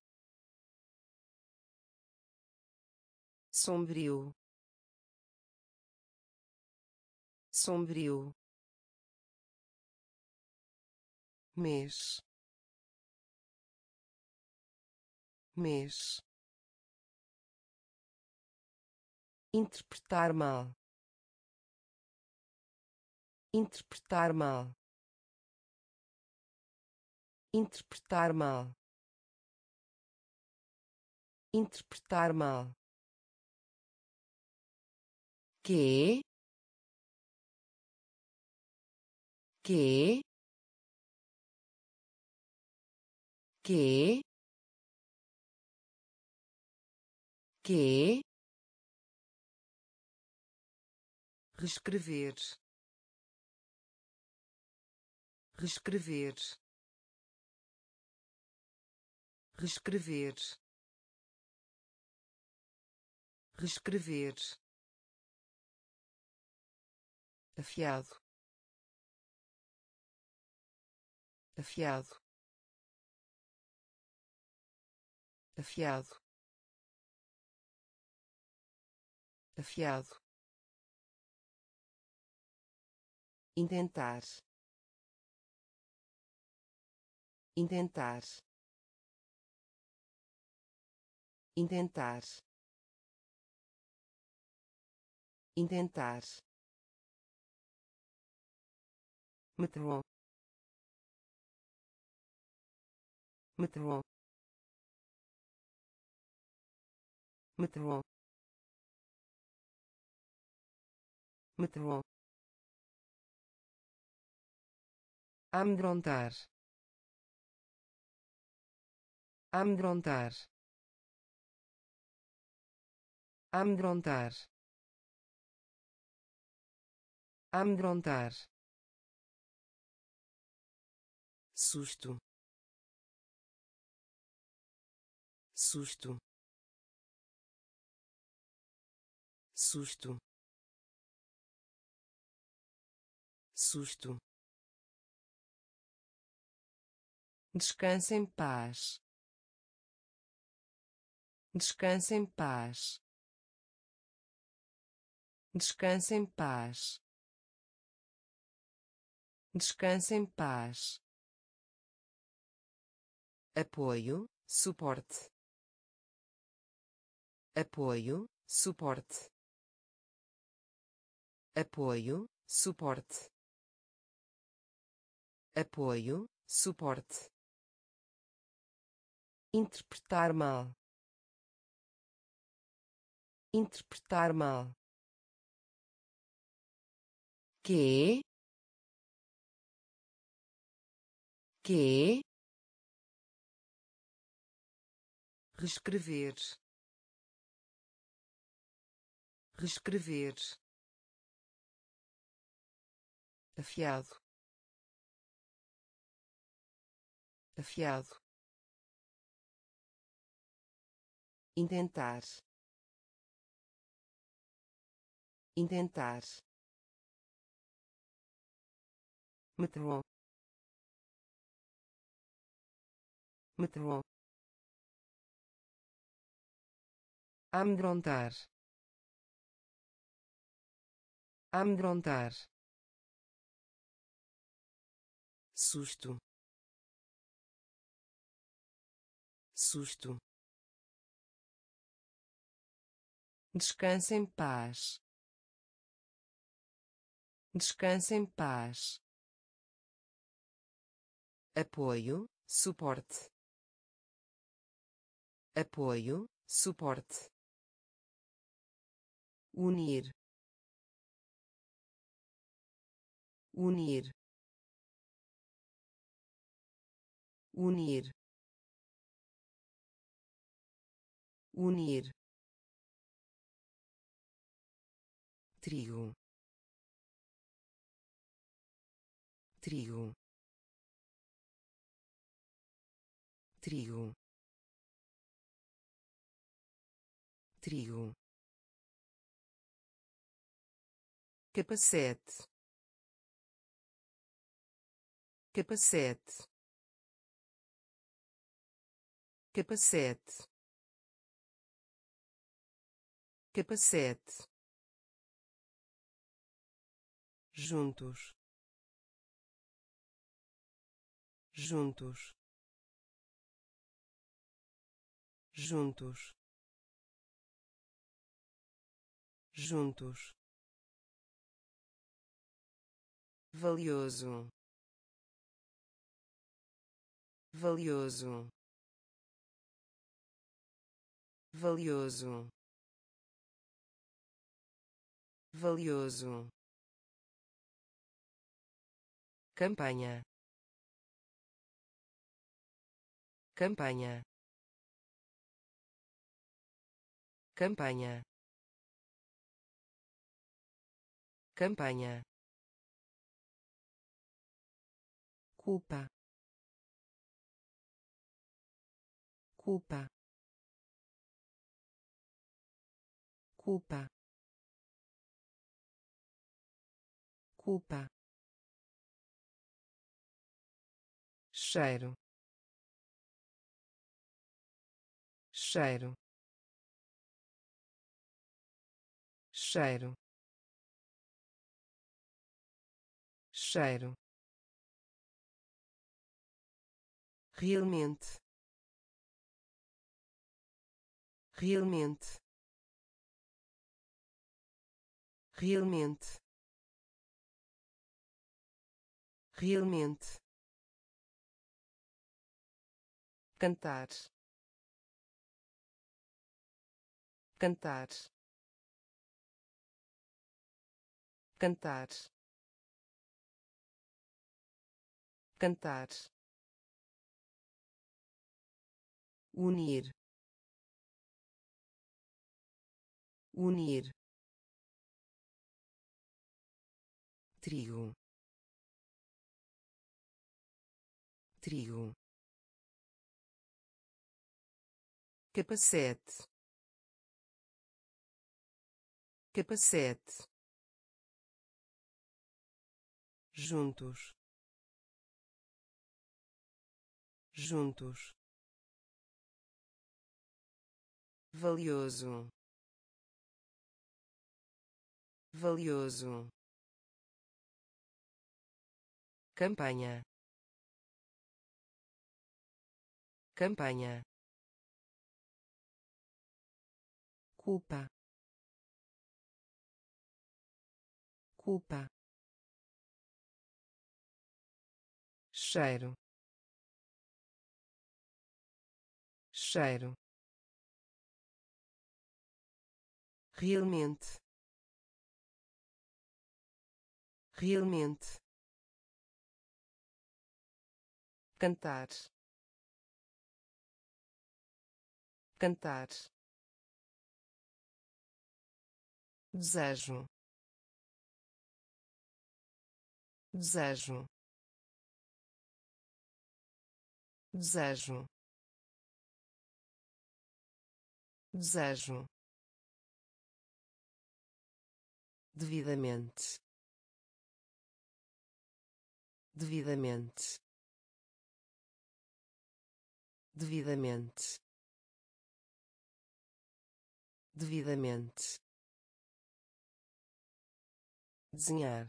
sombrio, sombrio, mês, mês, interpretar mal, interpretar mal, interpretar mal, interpretar mal, que, que, que, que, reescrever, reescrever, reescrever, reescrever, afiado, afiado, afiado, afiado, intentar, intentar, intentar, intentar, metrô, metrô, metrô, metrô, amedrontar, amedrontar, amedrontar, amedrontar, susto, susto, susto, susto, descanse em paz, descanse em paz, descanse em paz, descanse em paz, apoio, suporte, apoio, suporte, apoio, suporte, apoio, suporte, interpretar mal, interpretar mal, que, que, reescrever, reescrever, afiado, afiado, intentar, intentar, metrô, metrô, amedrontar, amedrontar, susto, susto, descanse em paz, descanse em paz, apoio, suporte, apoio, suporte, unir, unir, unir, unir, trigo, trigo, trigo, trigo, capacete, capacete, capacete, capacete, juntos, juntos, juntos, juntos, valioso, valioso, valioso, valioso, campanha, campanha, campanha, campanha, culpa, culpa, culpa, culpa, cheiro, cheiro, cheiro, cheiro, realmente, realmente, realmente, realmente, cantar, cantar, cantar, cantar, unir, unir, trigo, trigo, capacete, capacete, juntos, juntos, valioso, valioso, campanha, campanha, culpa, culpa, cheiro, cheiro, realmente, realmente, cantar, cantar, desejo, desejo, desejo, desejo, devidamente, devidamente, devidamente, devidamente, desenhar,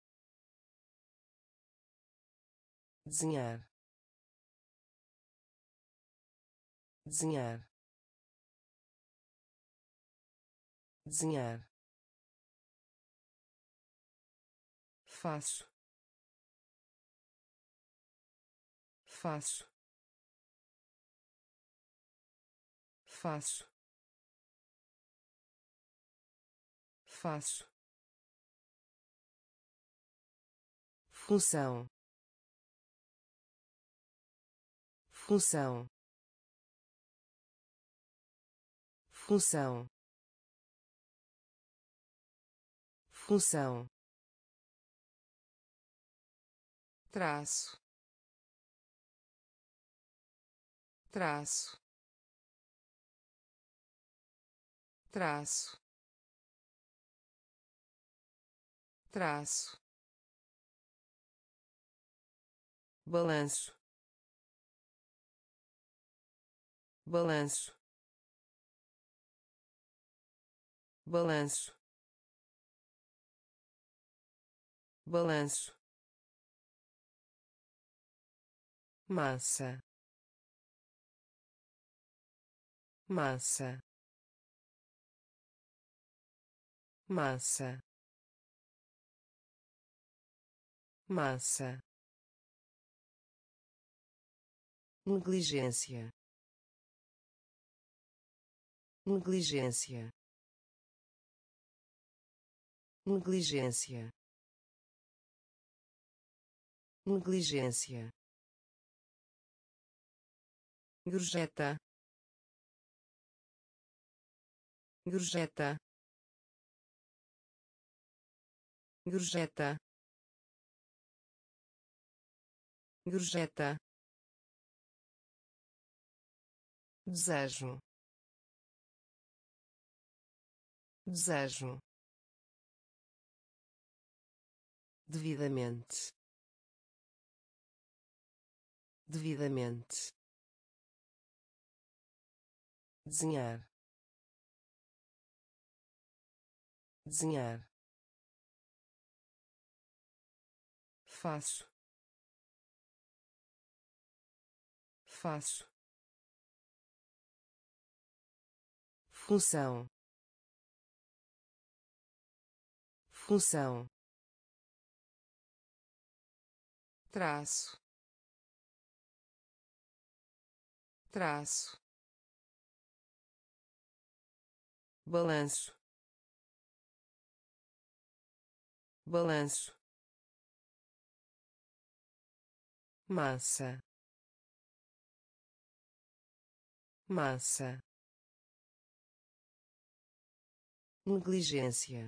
desenhar, desenhar, desenhar, faço, faço, faço, faço, função, função, função, função, traço, traço, traço, traço, balanço, balanço, balanço, balanço, massa, massa, massa, massa, negligência, negligência, negligência, negligência, gorjeta, gorjeta, gorjeta, gorjeta, desejo, desejo, devidamente, devidamente, desenhar, desenhar, faço, faço, função, função, traço, traço, balanço, balanço, massa, massa, negligência,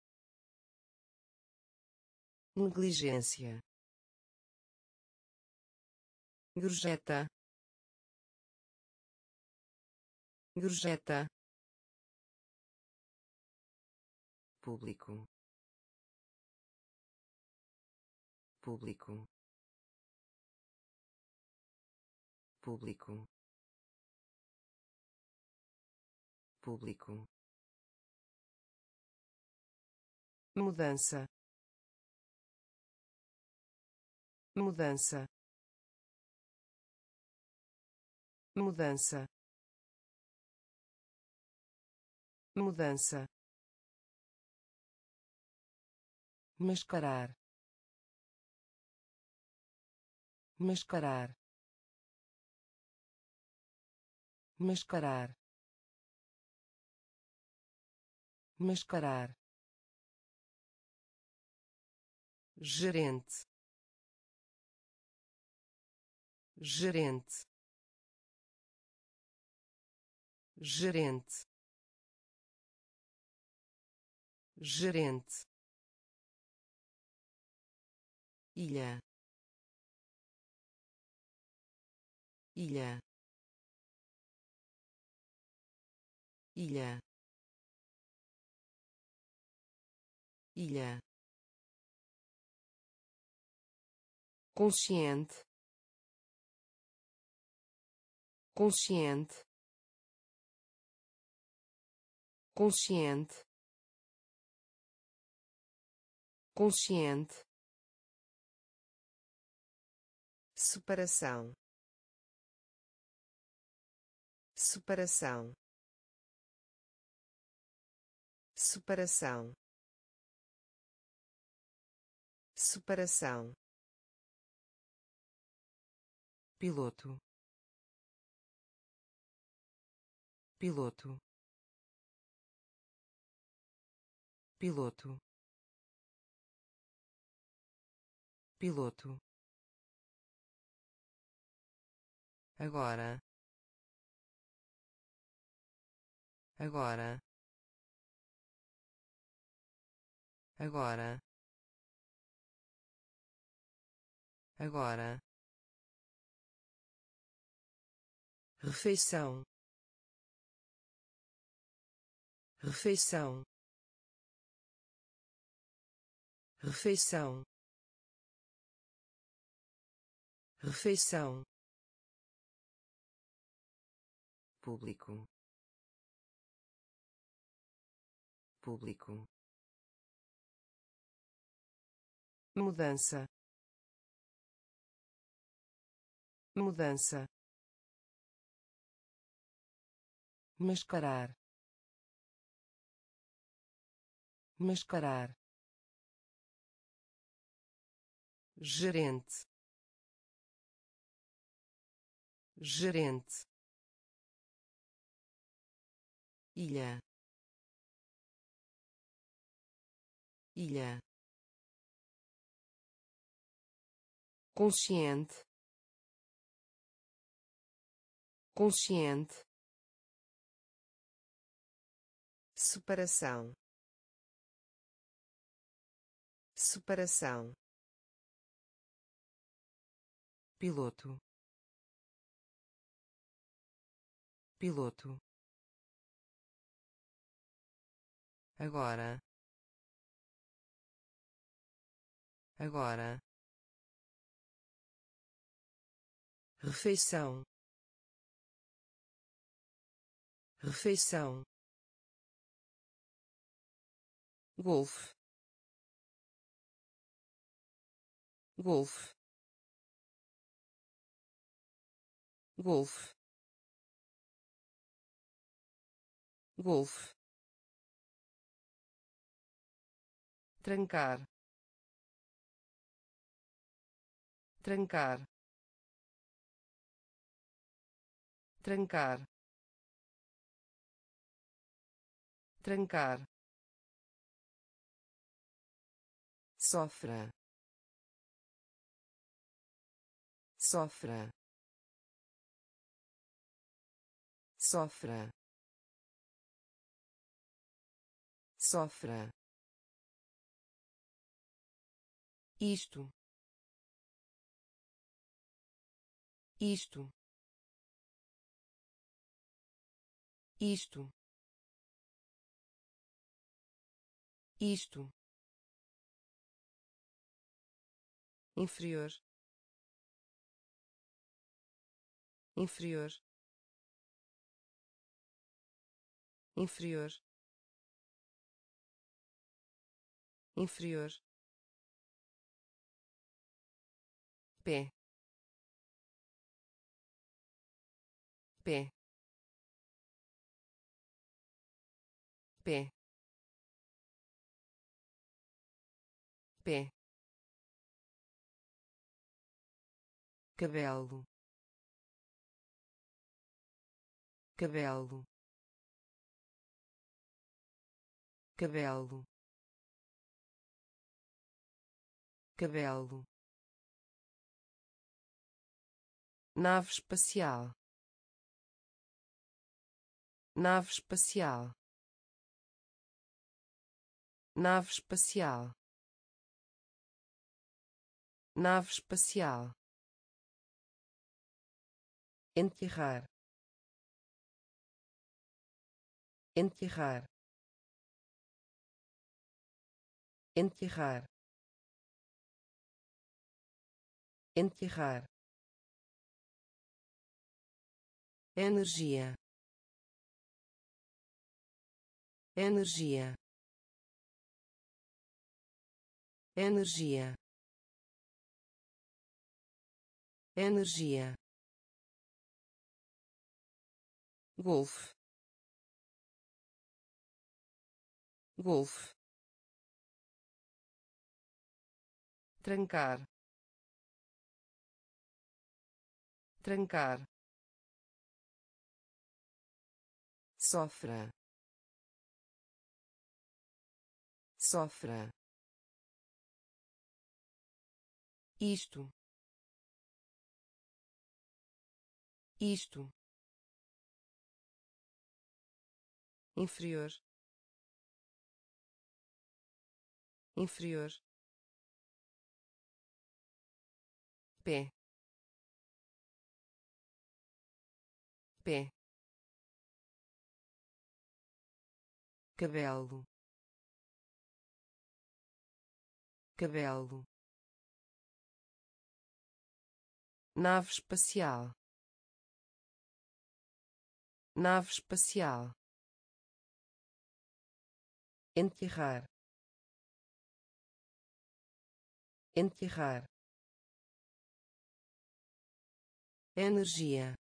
negligência, gorjeta, gorjeta, público, público, público, público, mudança, mudança, mudança, mudança, mascarar, mascarar, mascarar, mascarar, gerente, gerente, gerente, gerente, ilha, ilha, ilha, ilha, consciente, consciente, consciente, consciente, separação, separação, separação, separação, piloto, piloto, piloto, piloto, agora, agora, agora, agora, refeição, refeição, refeição, refeição, público, público, mudança, mudança, mascarar, mascarar, gerente, gerente, ilha, ilha, consciente, consciente, separação, separação, piloto, piloto, agora, agora, refeição, refeição, golfe, golfe, golfe, golfe, trancar, trancar, trancar, trancar, sofra, sofra, sofra, sofra, isto, isto, isto, isto, inferior, inferior, inferior, inferior, pé, pé, pé, pé, cabelo, cabelo, cabelo, cabelo, nave espacial, nave espacial, nave espacial, nave espacial, enterrar, enterrar, enterrar, enterrar, energia, energia, energia, energia, golfe, golfe, trancar, trancar, sofra, sofra, isto, isto, inferior, inferior, pé, pé, cabelo, cabelo, nave espacial, nave espacial, enterrar, enterrar, energia,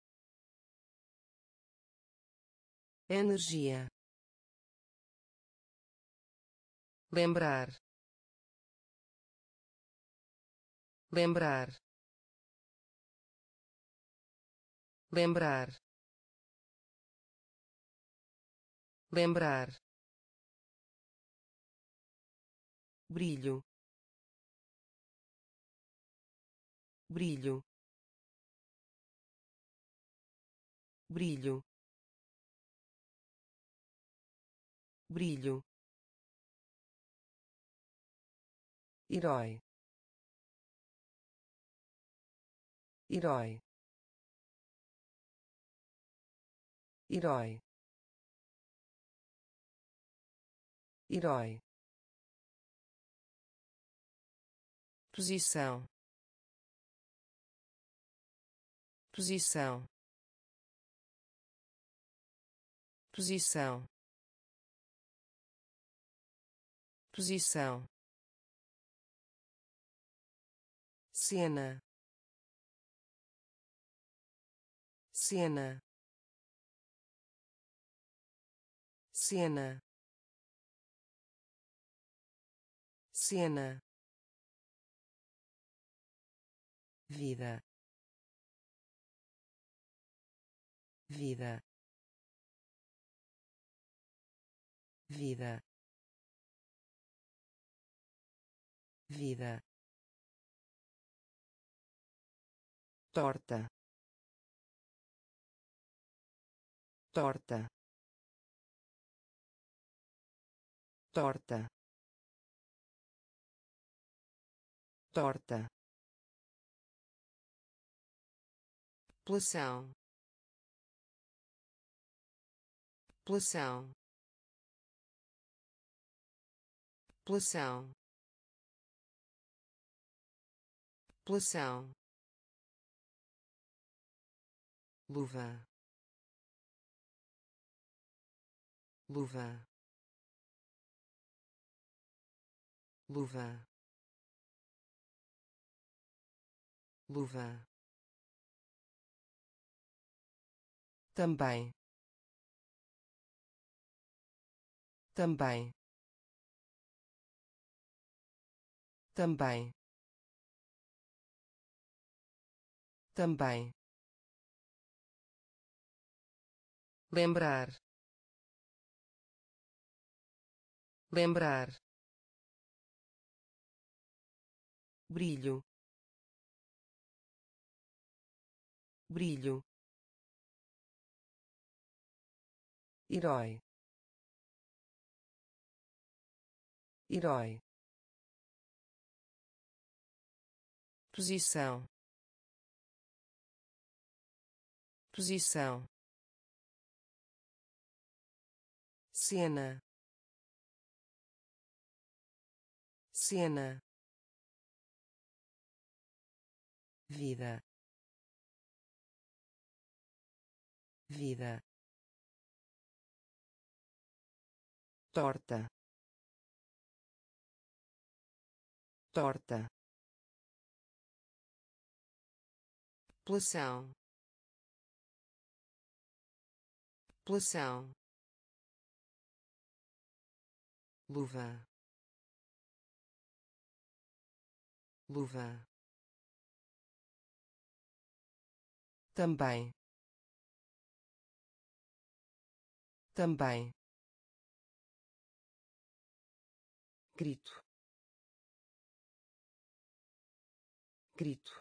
energia, lembrar, lembrar, lembrar, lembrar, brilho, brilho, brilho, brilho, herói, herói, herói, herói, posição, posição, posição, posição, cena, cena, cena, cena, vida, vida, vida, vida, torta, torta, torta, torta, população, população, população, população, luva, luva, luva, luva, também, também, também, também, lembrar, lembrar, brilho, brilho, herói, herói, posição, posição, cena, cena, vida, vida, torta, torta, população, população, luva, luva, também, também, grito, grito,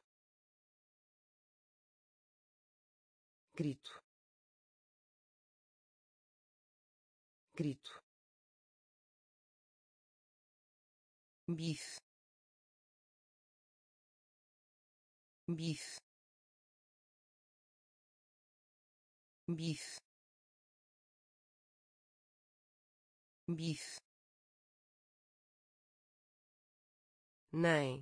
grito, grito, bife, bife, bife, bife, nem,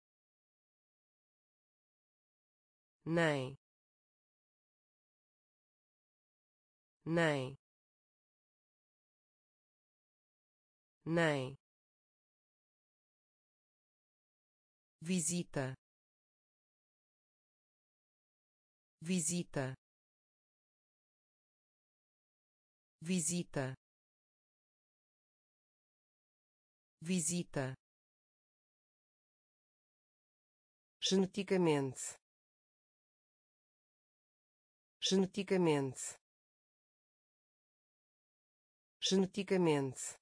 nem, nem, nem, visita, visita, visita, visita, geneticamente, geneticamente, geneticamente,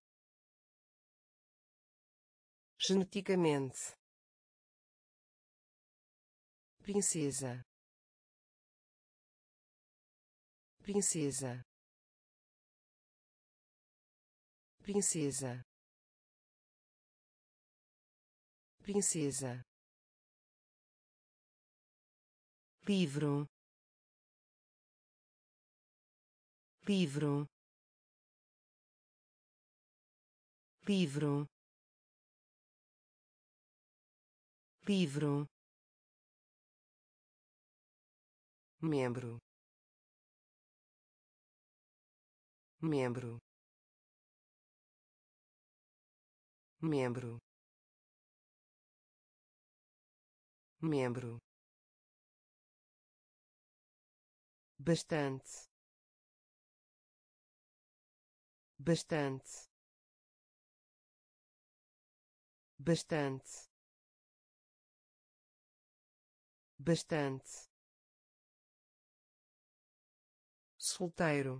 geneticamente, princesa, princesa, princesa, princesa, livro, livro, livro, livro, membro, membro, membro, membro, bastante, bastante, bastante, bastante, solteiro,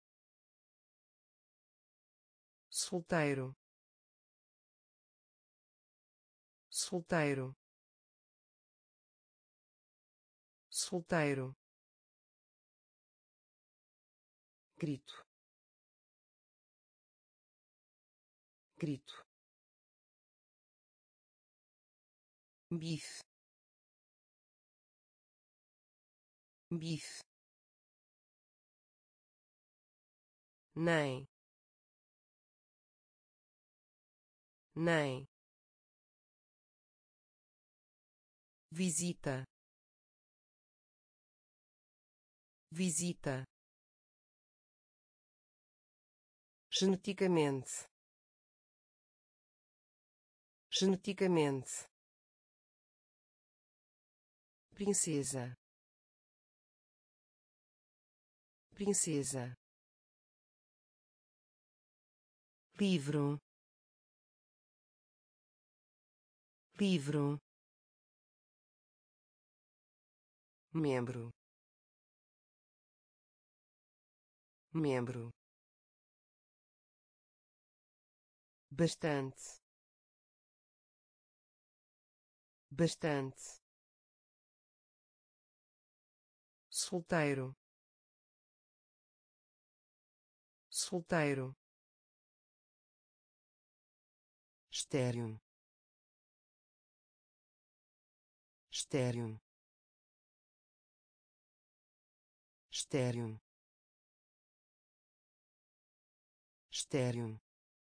solteiro, solteiro, solteiro, grito, grito, bife, bife, nem, nem, visita, visita, geneticamente, geneticamente, princesa, princesa, livro, livro, membro, membro, bastante, bastante, solteiro, solteiro, estéreo, estéreo, estéreo, estéreo,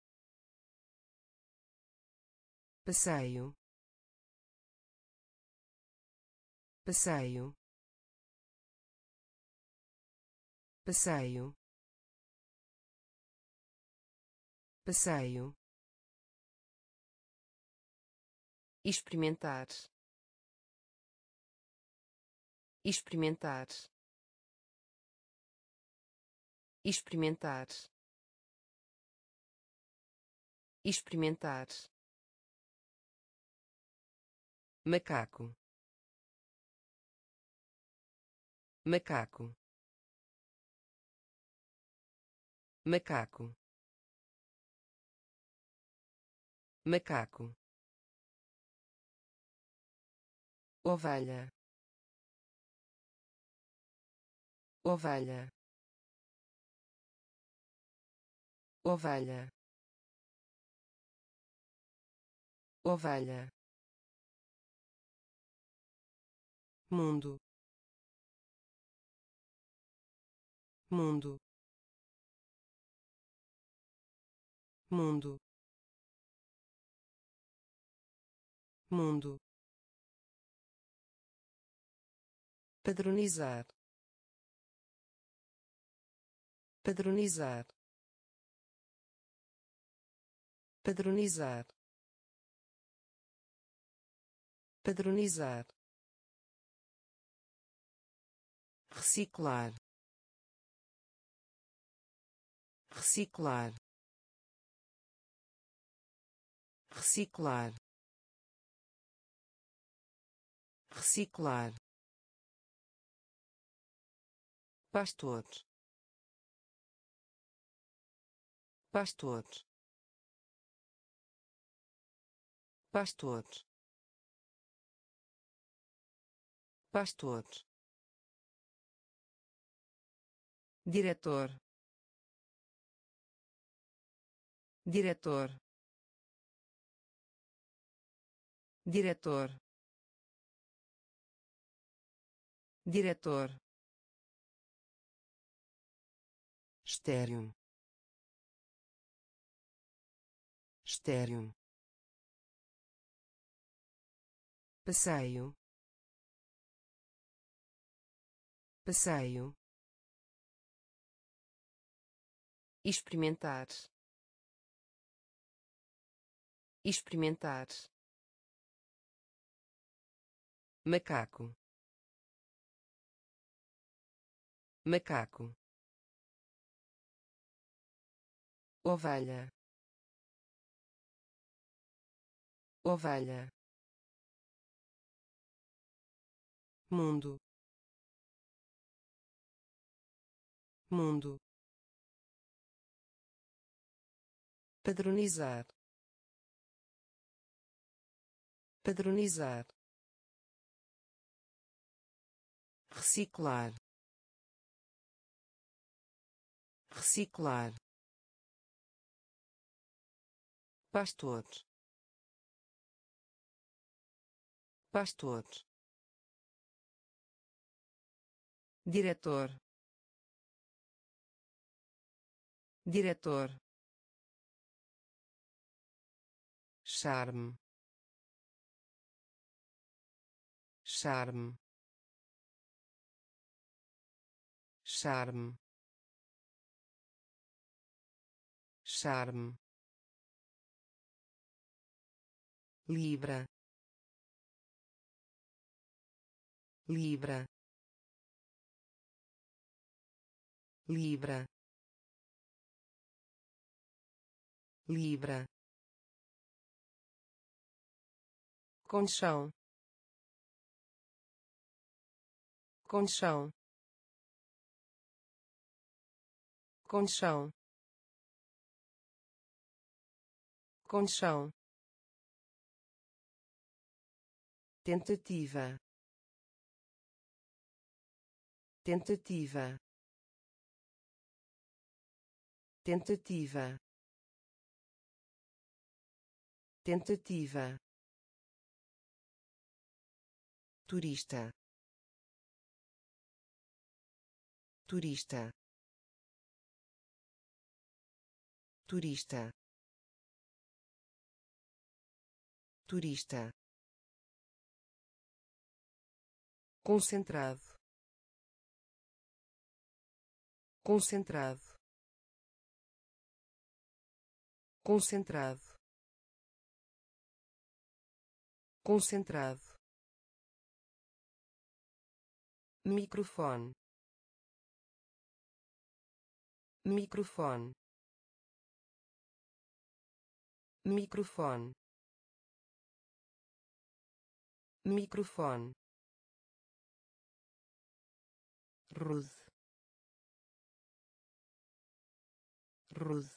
passeio, passeio, passeio, passeio, experimentar, experimentar, experimentar, experimentar, macaco, macaco, macaco, macaco, ovelha, ovelha, ovelha, ovelha, mundo, mundo, mundo, mundo, padronizar, padronizar, padronizar, padronizar, reciclar, reciclar, reciclar, reciclar, pastor, pastor, pastor, pastor, diretor, diretor, diretor, diretor, estéreo, estéreo, passeio, passeio, experimentar, experimentar, macaco, macaco, ovelha, ovelha, mundo, mundo, padronizar, padronizar, reciclar, reciclar, pastor, pastor, diretor, diretor, charme, charme, charme, charme, libra, libra, libra, libra, colchão, colchão, colchão, colchão, tentativa, tentativa, tentativa, tentativa, turista, turista, turista, turista, concentrado, concentrado, concentrado, concentrado, microfone, microfone, microfone, microfone, rude, rude,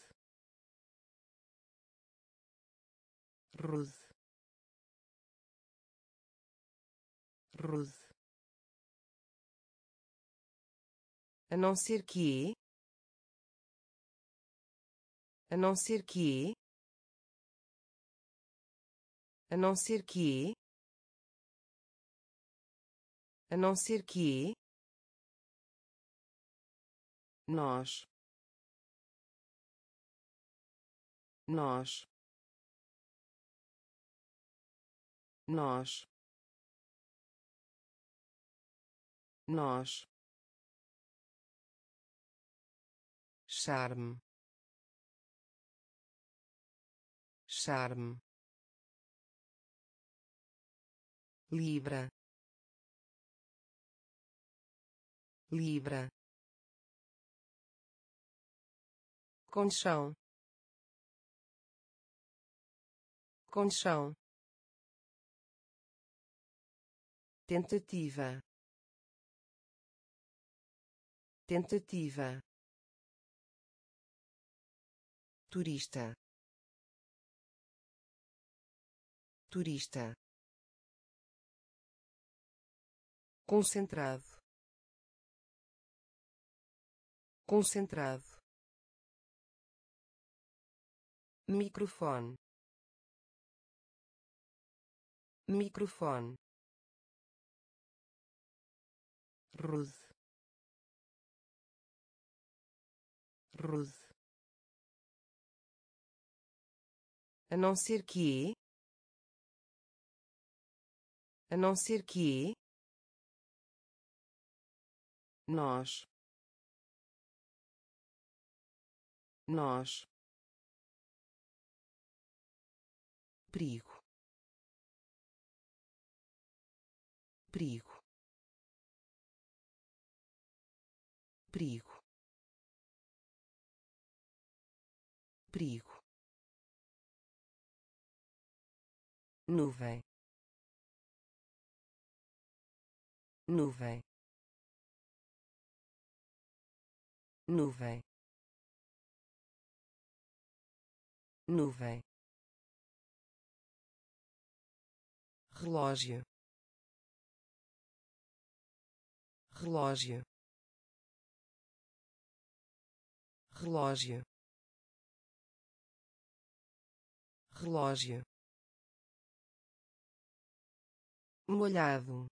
rude, rude, a não ser que, a não ser que, a não ser que, a não ser que, nós, nós, nós, nós, charme, charme, libra, libra, colchão, colchão, tentativa, tentativa, turista, turista, concentrado, concentrado, microfone, microfone, rude, rude, a não ser que, a não ser que, nós, nós, perigo, perigo, perigo, perigo, nuvem, nuvem, nuvem, nuvem, relógio, relógio, relógio, relógio, molhado,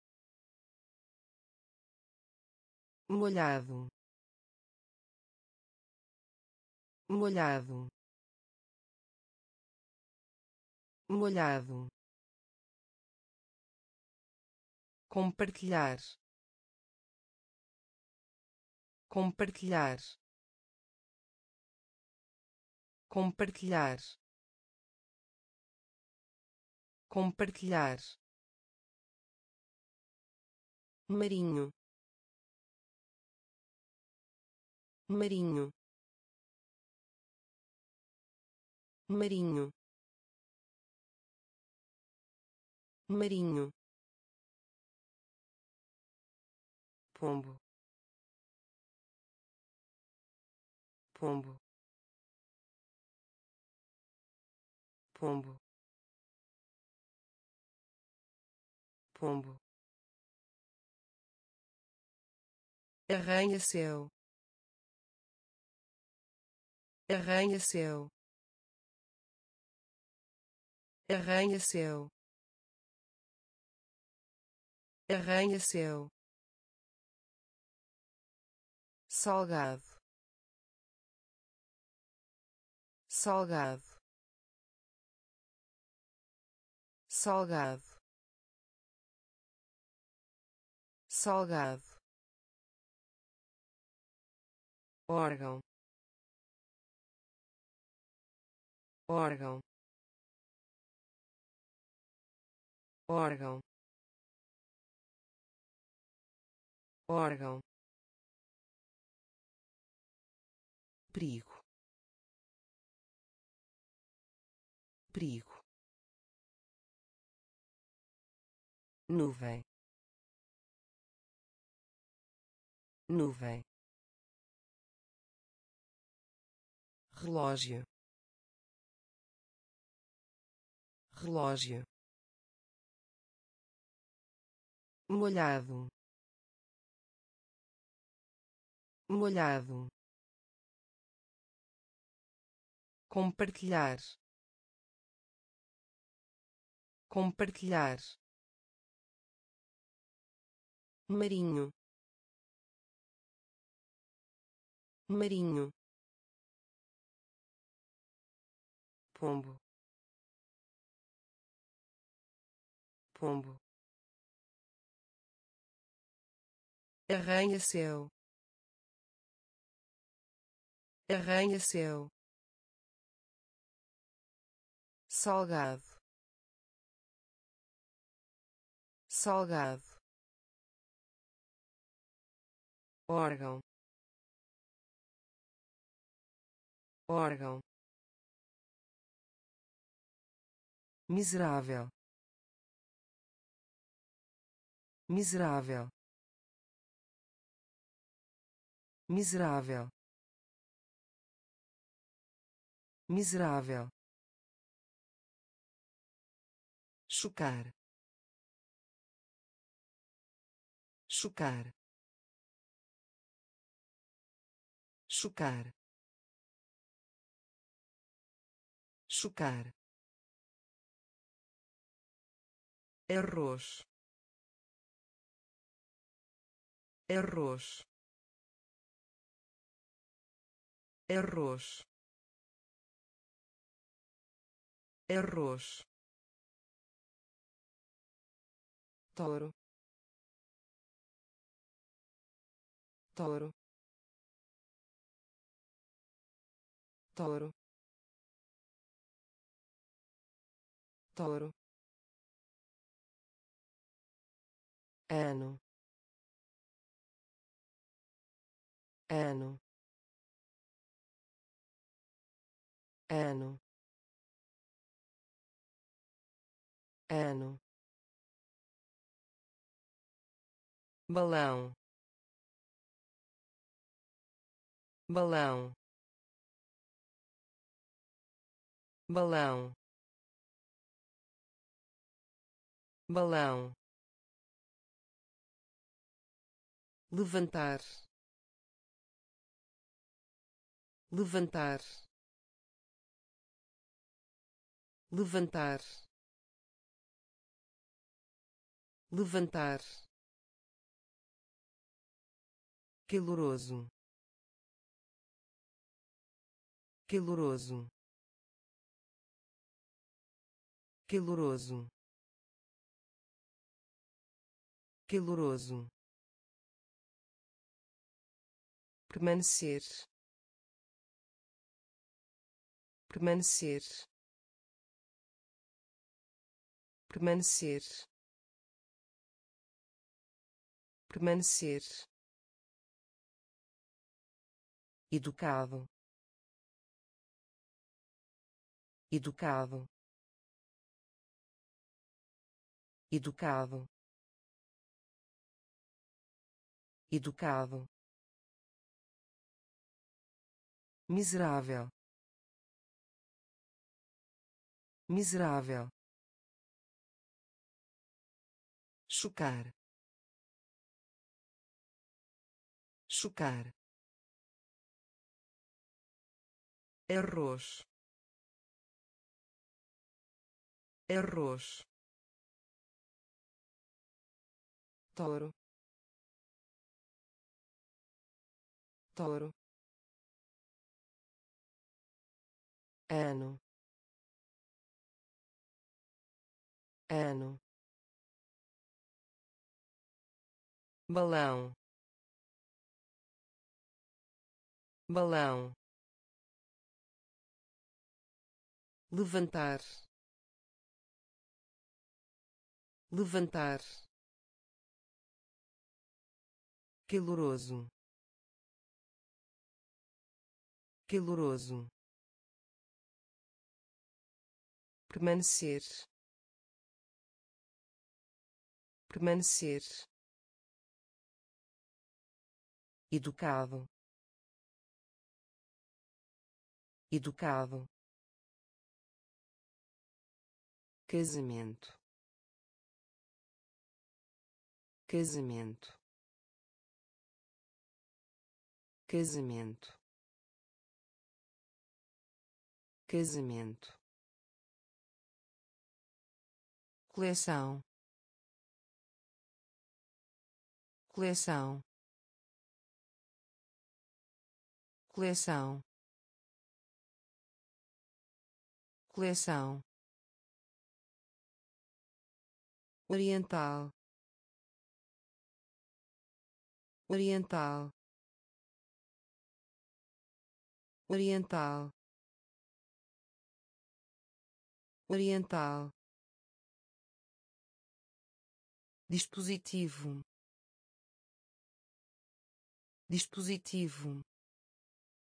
molhado, molhado, molhado, compartilhar, compartilhar, compartilhar, compartilhar, marinho, marinho, marinho, marinho, pombo, pombo, pombo, pombo, arranha-céu, arranha-céu, arranha-céu, arranha-céu, salgado, salgado, salgado, salgado, órgão, órgão, órgão, órgão, perigo, perigo, nuvem, nuvem, relógio, relógio, molhado, molhado, compartilhar, compartilhar, marinho, marinho, pombo, pombo, arranha-céu, arranha-céu, salgado, salgado, órgão, órgão, miserável, miserável, miserável, miserável, chocar, chocar, chocar, chocar, arroz, arroz, arroz, arroz, touro, touro, touro, touro, ano, ano, ano, ano, balão, balão, balão, balão, levantar, levantar, levantar, levantar, caloroso, caloroso, caloroso, caloroso, permanecer, permanecer, permanecer, permanecer, educado, educado, educado, educado, miserável, miserável, chocar, chocar, arroz, arroz, touro, touro, ano, ano, balão, balão, levantar, levantar, caloroso, caloroso, permanecer, permanecer, educado, educado, casamento, casamento, casamento, casamento, coleção, coleção, coleção, coleção, oriental, oriental, oriental, oriental, dispositivo, dispositivo,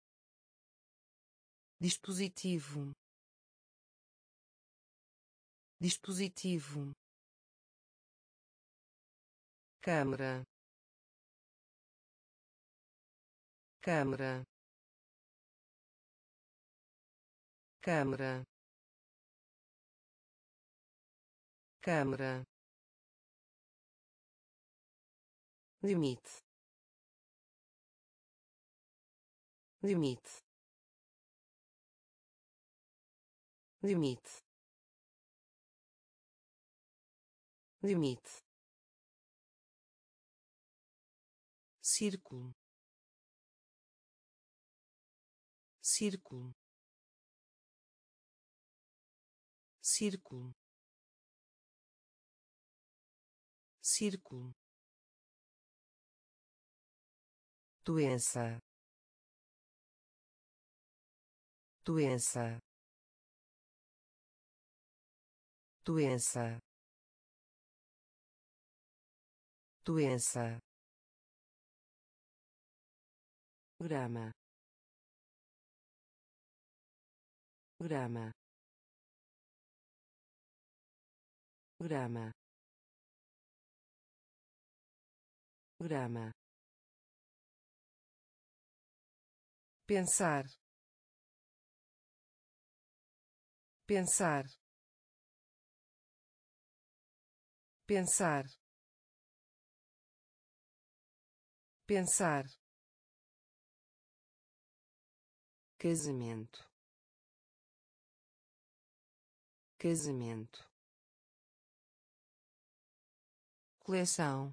dispositivo, dispositivo, câmara, câmara, câmara, câmara, limite, limite, limite, limite, círculo, círculo, círculo, círculo, doença, doença, doença, doença, grama, grama, grama, grama, pensar, pensar, pensar, pensar, casamento, casamento, coleção,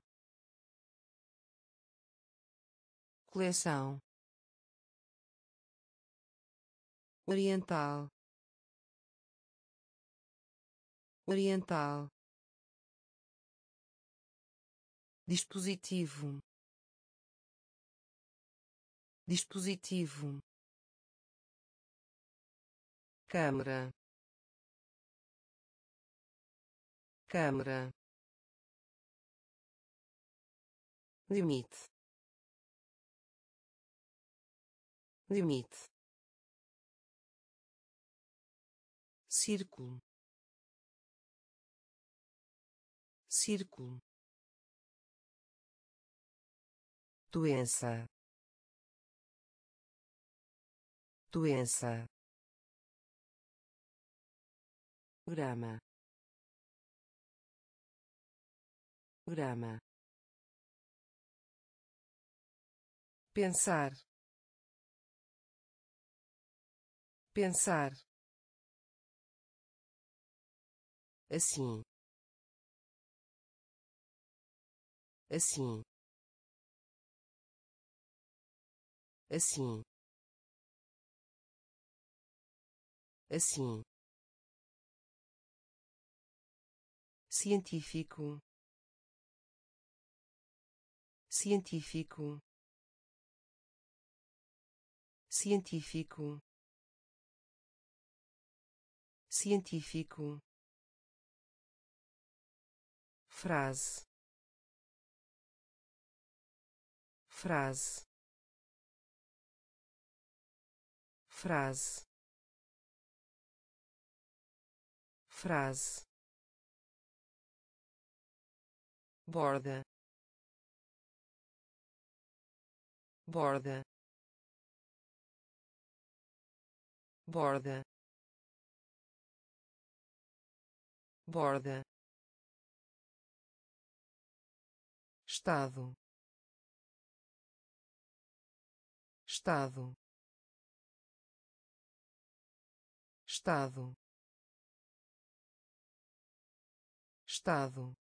coleção, oriental, oriental, dispositivo, dispositivo, câmara, câmara, limite, limite, círculo, círculo, doença, doença, grama, grama, pensar, pensar, assim, assim, assim, assim, científico, científico, científico, científico, frase, frase, frase, frase, borda, borda, borda, borda, estado, estado, estado, estado,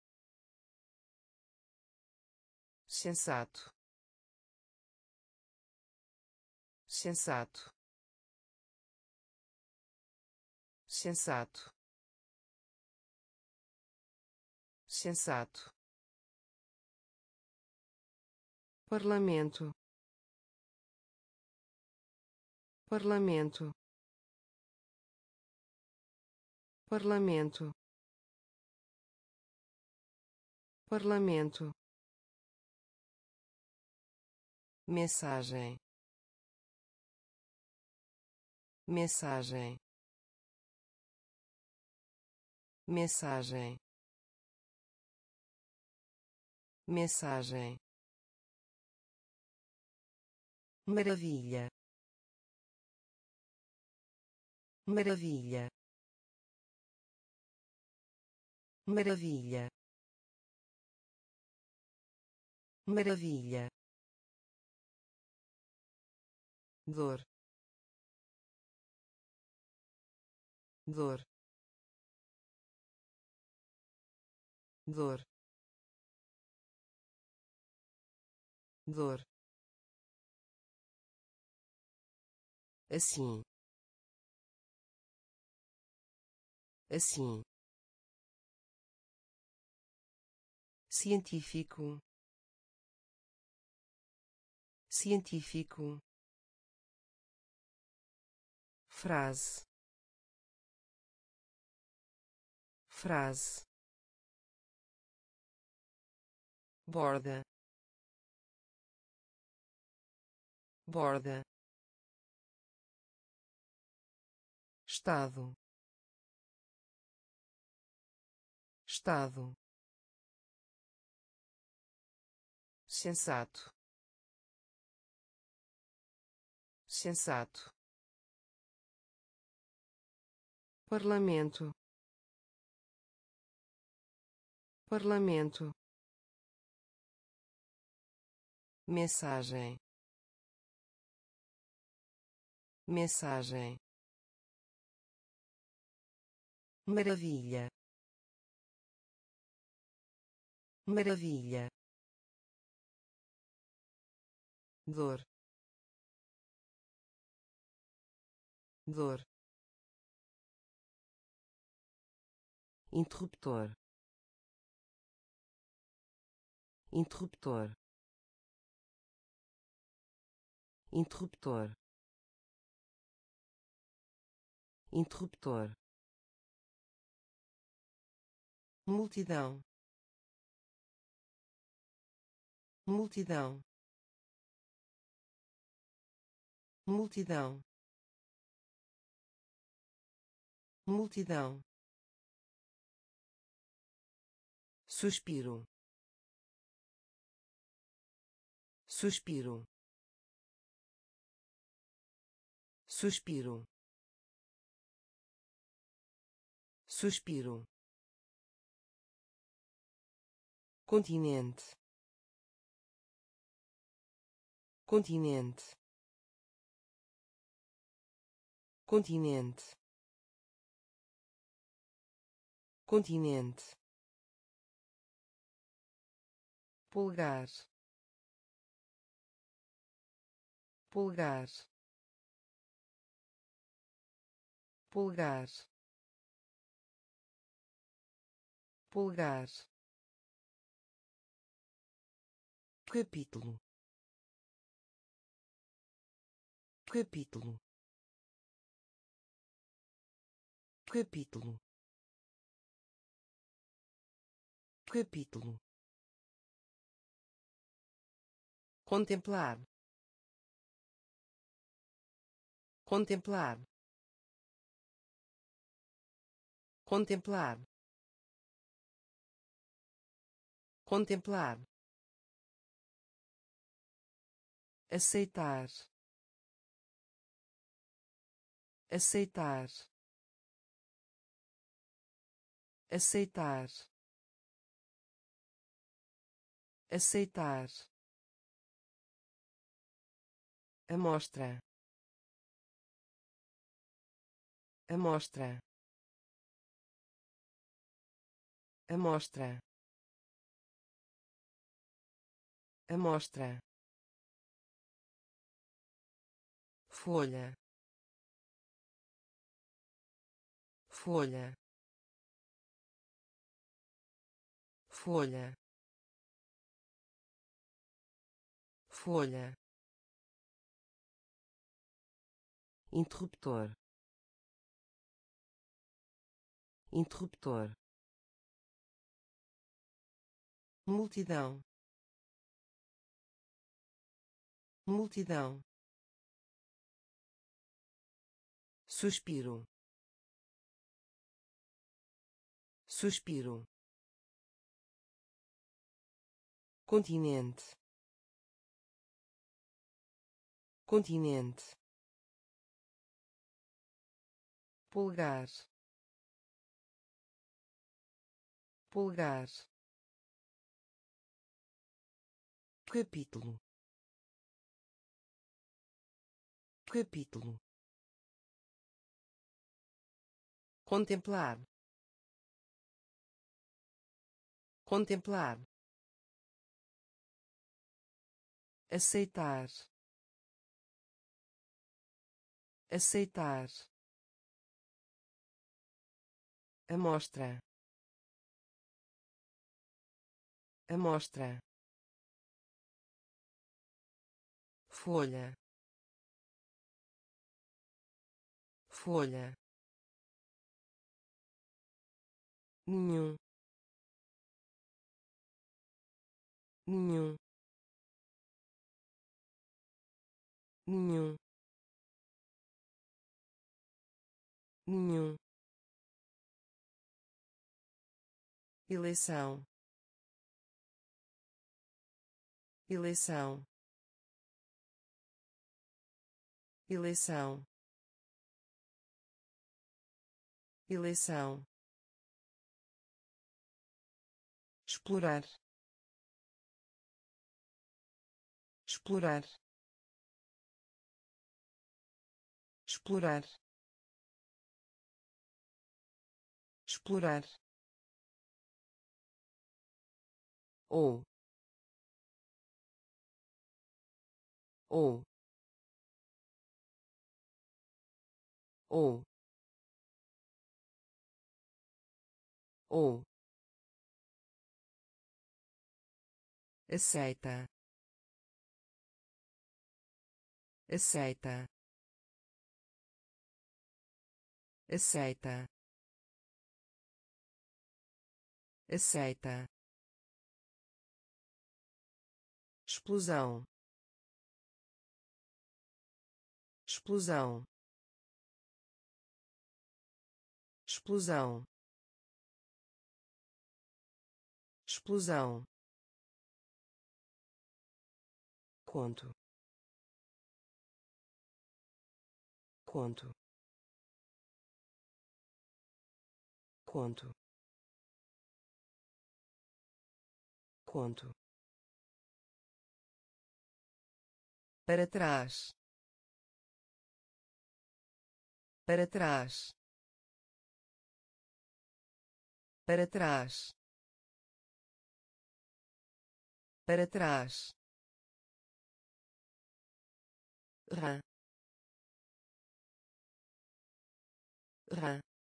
sensato, sensato, sensato, sensato, parlamento, parlamento, parlamento, parlamento, mensagem, mensagem, mensagem, mensagem, maravilha, maravilha, maravilha, maravilha, dor, dor, dor, dor, assim, assim, científico, científico, frase, frase, borda, borda, estado, estado, sensato, sensato, parlamento, parlamento, mensagem, mensagem, maravilha, maravilha, dor, dor, interruptor, interruptor, interruptor, interruptor, multidão, multidão, multidão, multidão, suspiro, suspiro, suspiro, suspiro, continente, continente, continente, continente, pulgar, pulgar, pulgar, pulgar, capítulo, capítulo, capítulo, capítulo, contemplar, contemplar, contemplar, contemplar, aceitar, aceitar, aceitar, aceitar, amostra, amostra, amostra, amostra, folha, folha, folha, folha, interruptor, interruptor, multidão, multidão, suspiro, suspiro, continente, continente, pulgar, pulgar, capítulo, capítulo, contemplar, contemplar, aceitar, aceitar, amostra, amostra, folha, folha, nenhum, nenhum, nenhum, nenhum, eleição, eleição, eleição, eleição, explorar, explorar, explorar, explorar, ou, ou, ou, ou, aceita, aceita, aceita, aceita, explosão, explosão, explosão, explosão, conto, conto, conto, conto, para trás, para trás, para trás, para trás, rã, rã,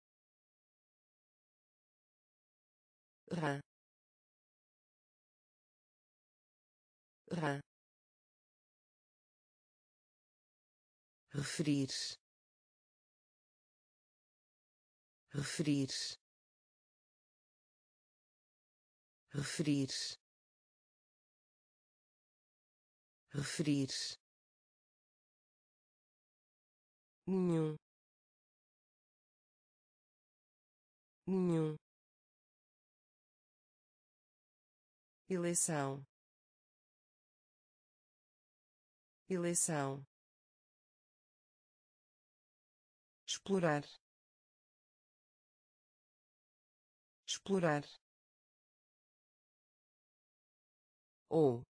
rã, rã, referir, referir, referir, referir, nenhum, nenhum, eleição, eleição, explorar, explorar, ou,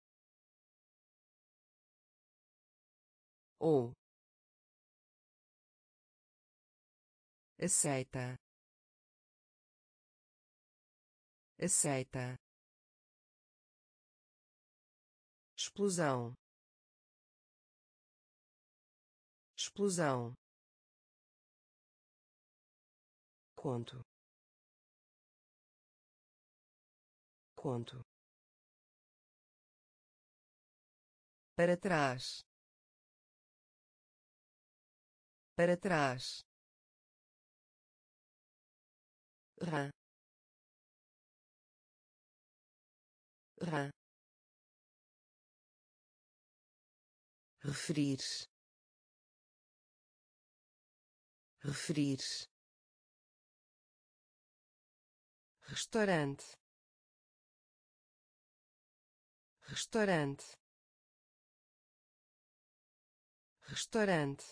ou, aceita, aceita, explosão, explosão, conto, conto, para trás, para trás, rã, rã, referir, referir, restaurante, restaurante, restaurante,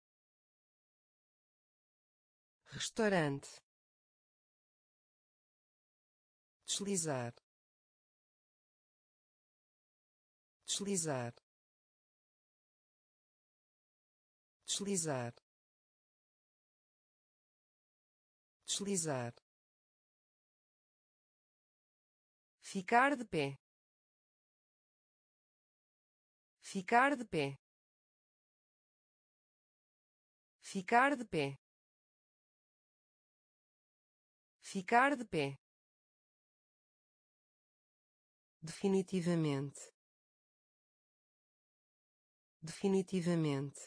restaurante, deslizar, deslizar, deslizar, deslizar, ficar de pé, ficar de pé, ficar de pé, ficar de pé, definitivamente, definitivamente,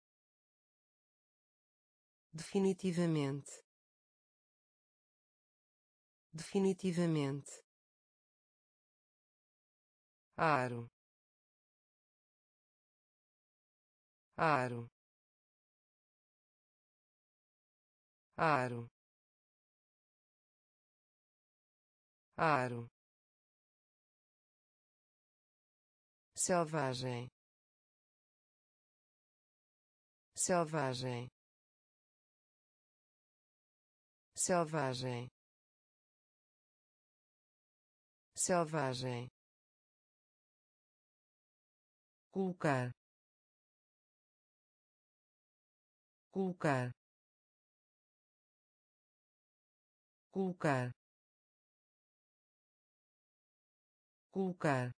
definitivamente, definitivamente, aro, aro, aro, aro, selvagem, selvagem, selvagem, selvagem, colocar, colocar, colocar, colocar,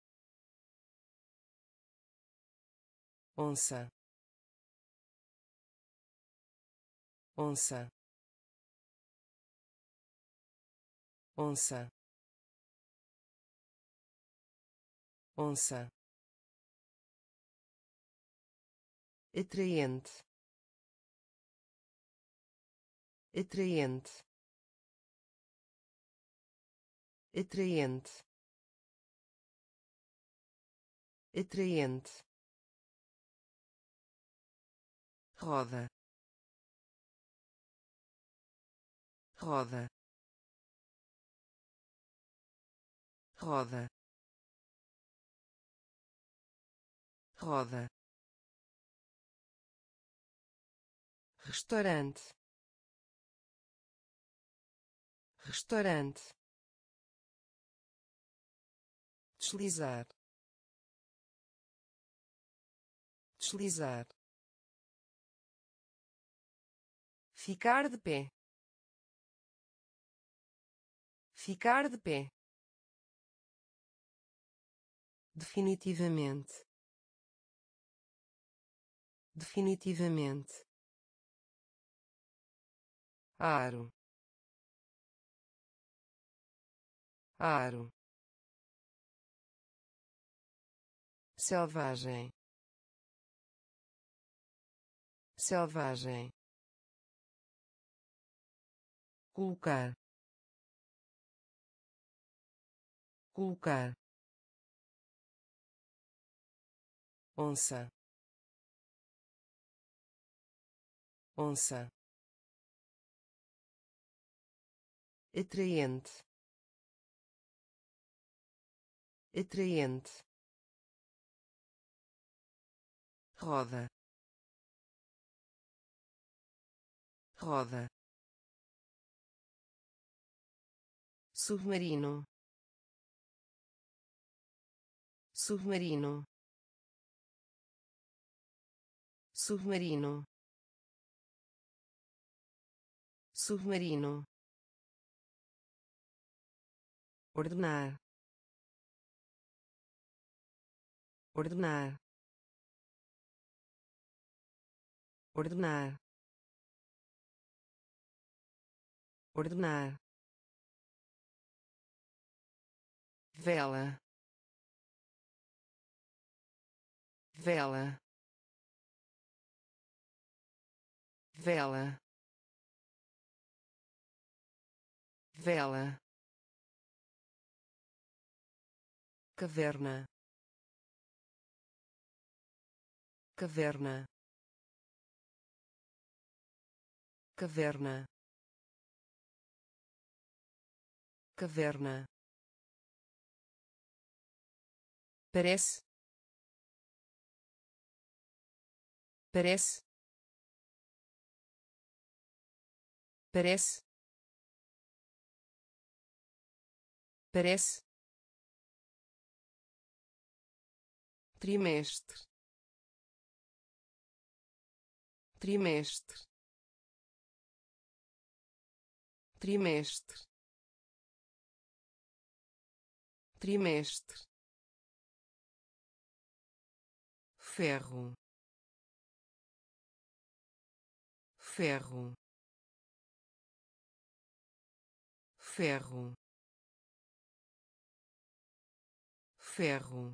onça, onça, onça, onça, atraente, atraente, atraente, atraente, roda, roda, roda, roda, restaurante, restaurante, deslizar, deslizar, ficar de pé, ficar de pé, definitivamente, definitivamente, aro, aro, selvagem, selvagem, colocar, colocar, onça, onça, atraente, atraente, roda, roda, submarino, submarino, submarino, submarino, ordenar, ordenar, ordenar, ordenar, vela, vela, vela, vela, caverna, caverna, caverna, caverna, parece, parece, parece, parece, trimestre, trimestre, trimestre, trimestre, ferro, ferro, ferro, ferro,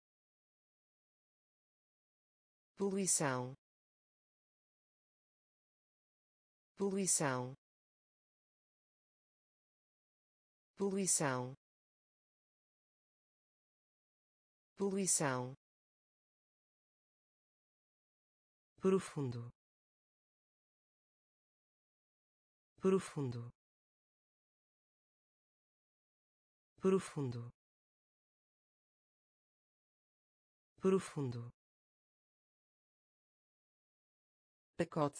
poluição, poluição, poluição, poluição, profundo, profundo, profundo, profundo, pacote,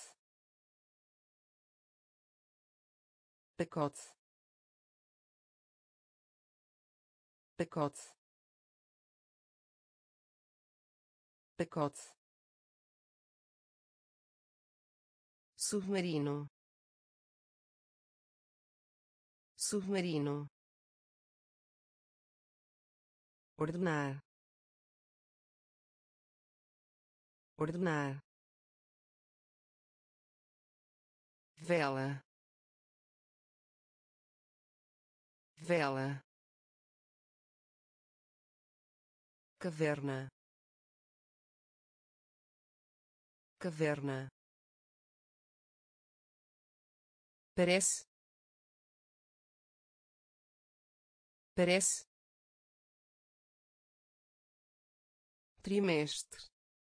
pacote, pacote, pacote, submarino, submarino, ordenar, ordenar, vela, vela, caverna, caverna, parece, parece, trimestre,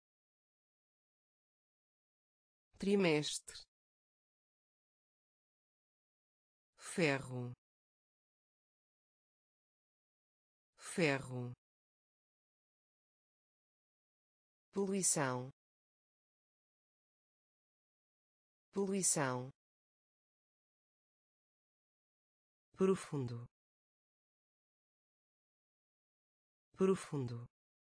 trimestre, ferro, ferro, poluição, poluição, profundo, profundo,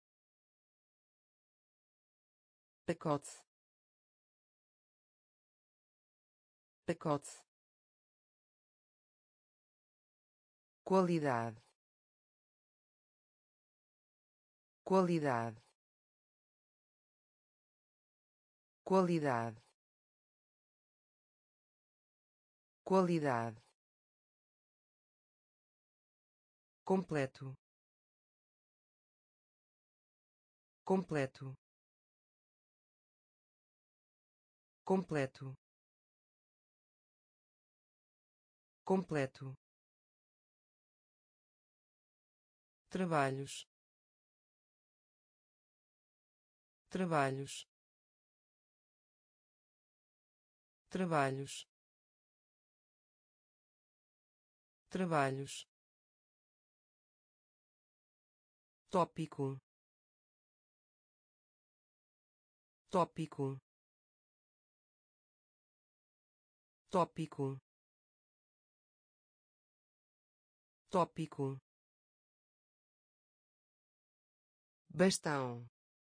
pacote, pacote, qualidade, qualidade, qualidade, qualidade, completo, completo, completo, completo, trabalhos, trabalhos, trabalhos, trabalhos, tópico, tópico, tópico, tópico, bastão,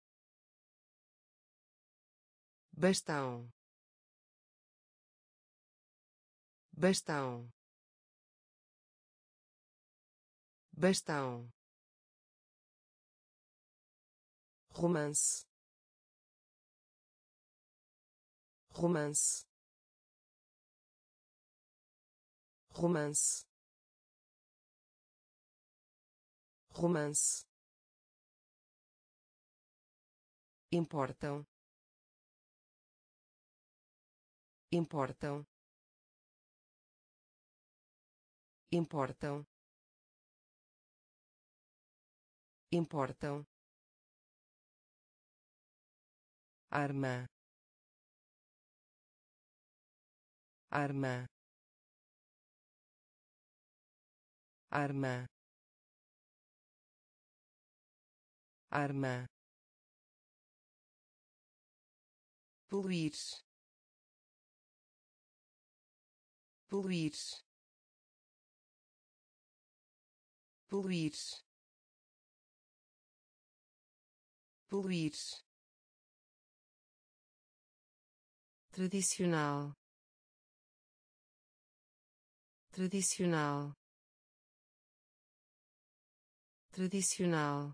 bastão, bastão, bastão, romance, romance, romance, romance, importam, importam, importam, importam, arma, arma, arma, arma, poluir, poluir, poluir, poluir, tradicional, tradicional, tradicional,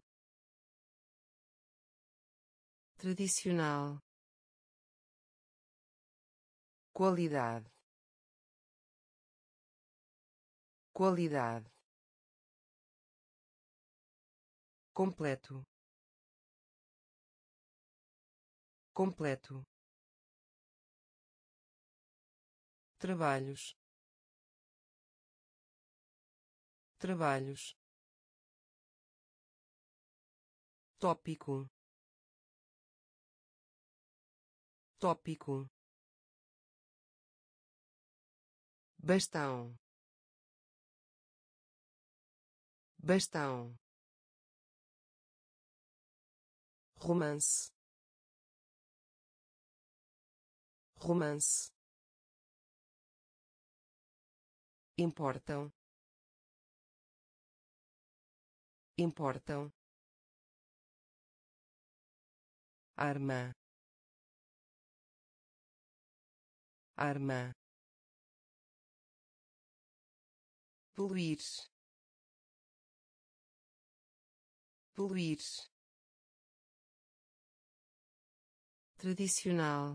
tradicional, qualidade, qualidade, completo, completo, trabalhos, trabalhos, tópico, tópico, bastão, bastão, romance, romance, importam, importam, arma, arma, poluir, poluir, tradicional,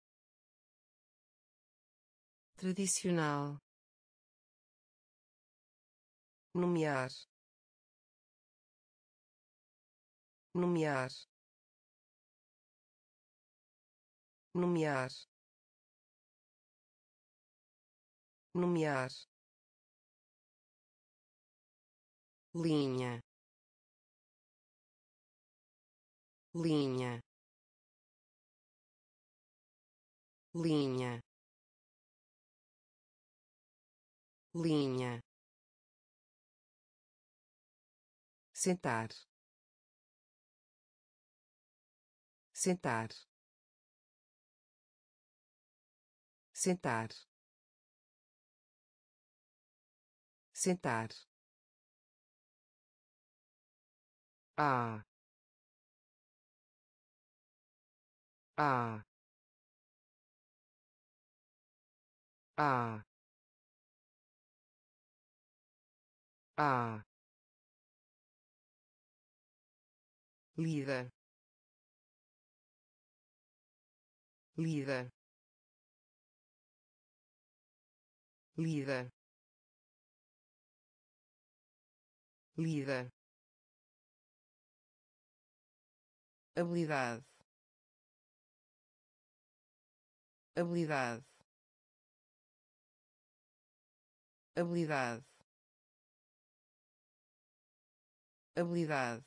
tradicional, nomear, nomear, nomear, nomear, linha, linha, linha, linha, sentar, sentar, sentar, sentar, a, a, a, a, líder, líder, líder, líder, habilidade, habilidade, habilidade, habilidade,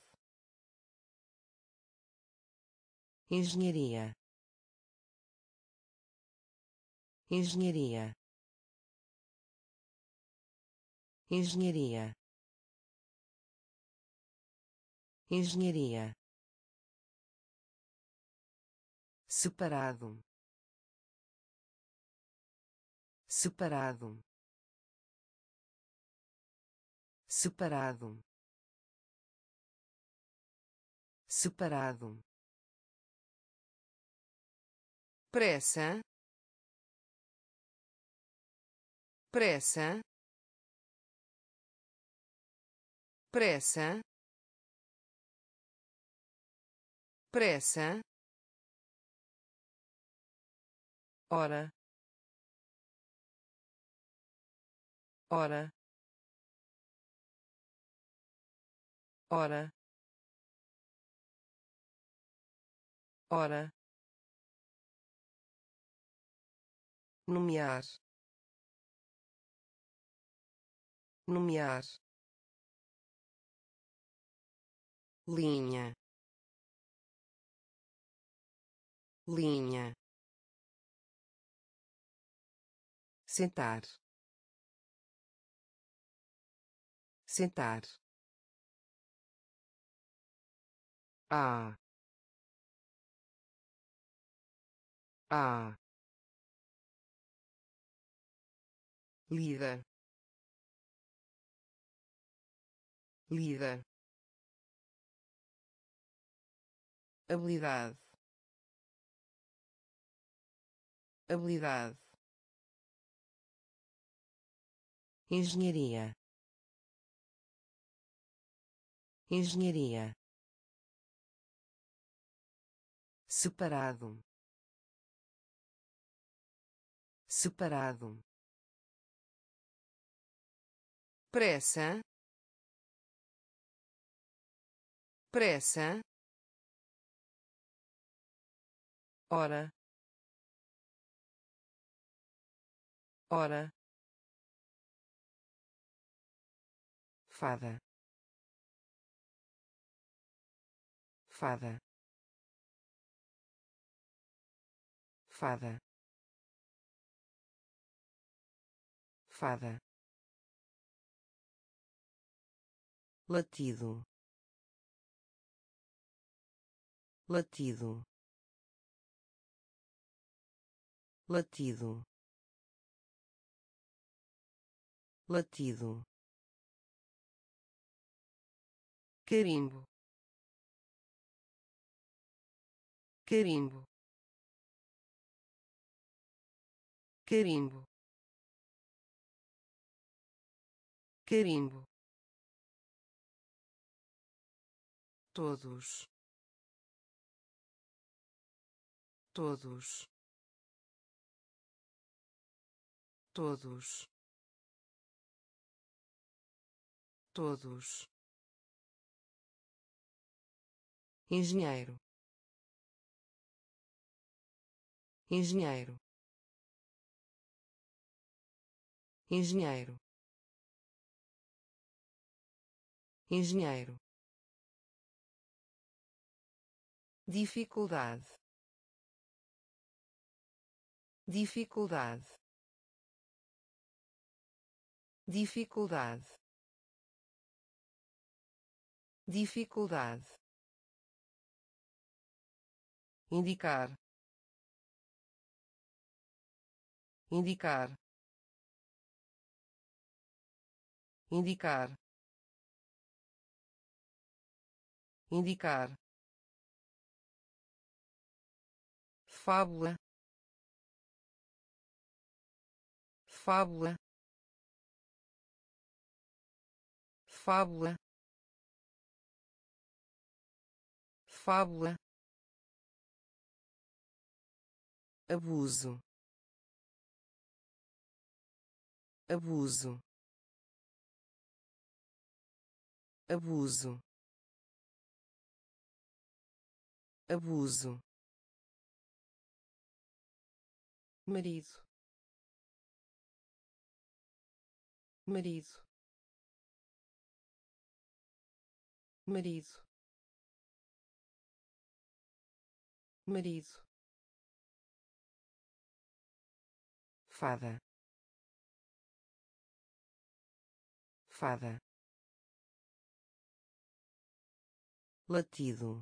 engenharia, engenharia, engenharia, engenharia, separado, separado, separado, separado, pressa, pressa, pressa, pressa, hora, hora, hora, hora, nomear, nomear, linha, linha, sentar, sentar, a, a, líder, líder, habilidade, habilidade, engenharia, engenharia, separado, separado, pressa, pressa, hora, hora, fada, fada, fada, fada, latido, latido, latido, latido, carimbo, carimbo, carimbo, carimbo, todos, todos, todos, todos, engenheiro, engenheiro, engenheiro, engenheiro, dificuldade, dificuldade, dificuldade, dificuldade, indicar, indicar, indicar, indicar, fábula, fábula, fábula, fábula, abuso, abuso, abuso, abuso, marido, marido, marido, marido, fada, fada, latido,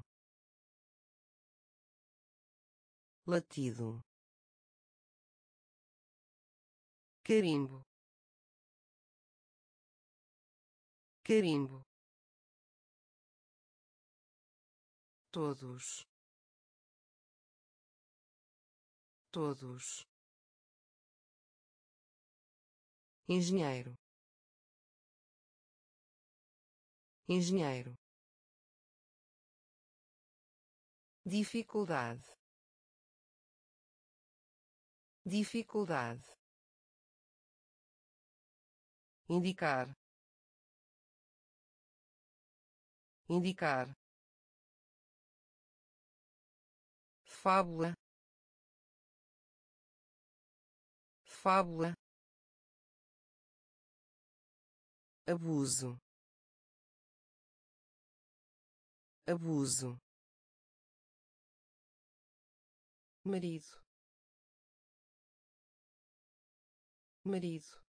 latido, carimbo, carimbo, todos, todos, engenheiro, engenheiro, dificuldade, dificuldade, indicar, indicar, fábula, fábula, abuso, abuso, marido, marido,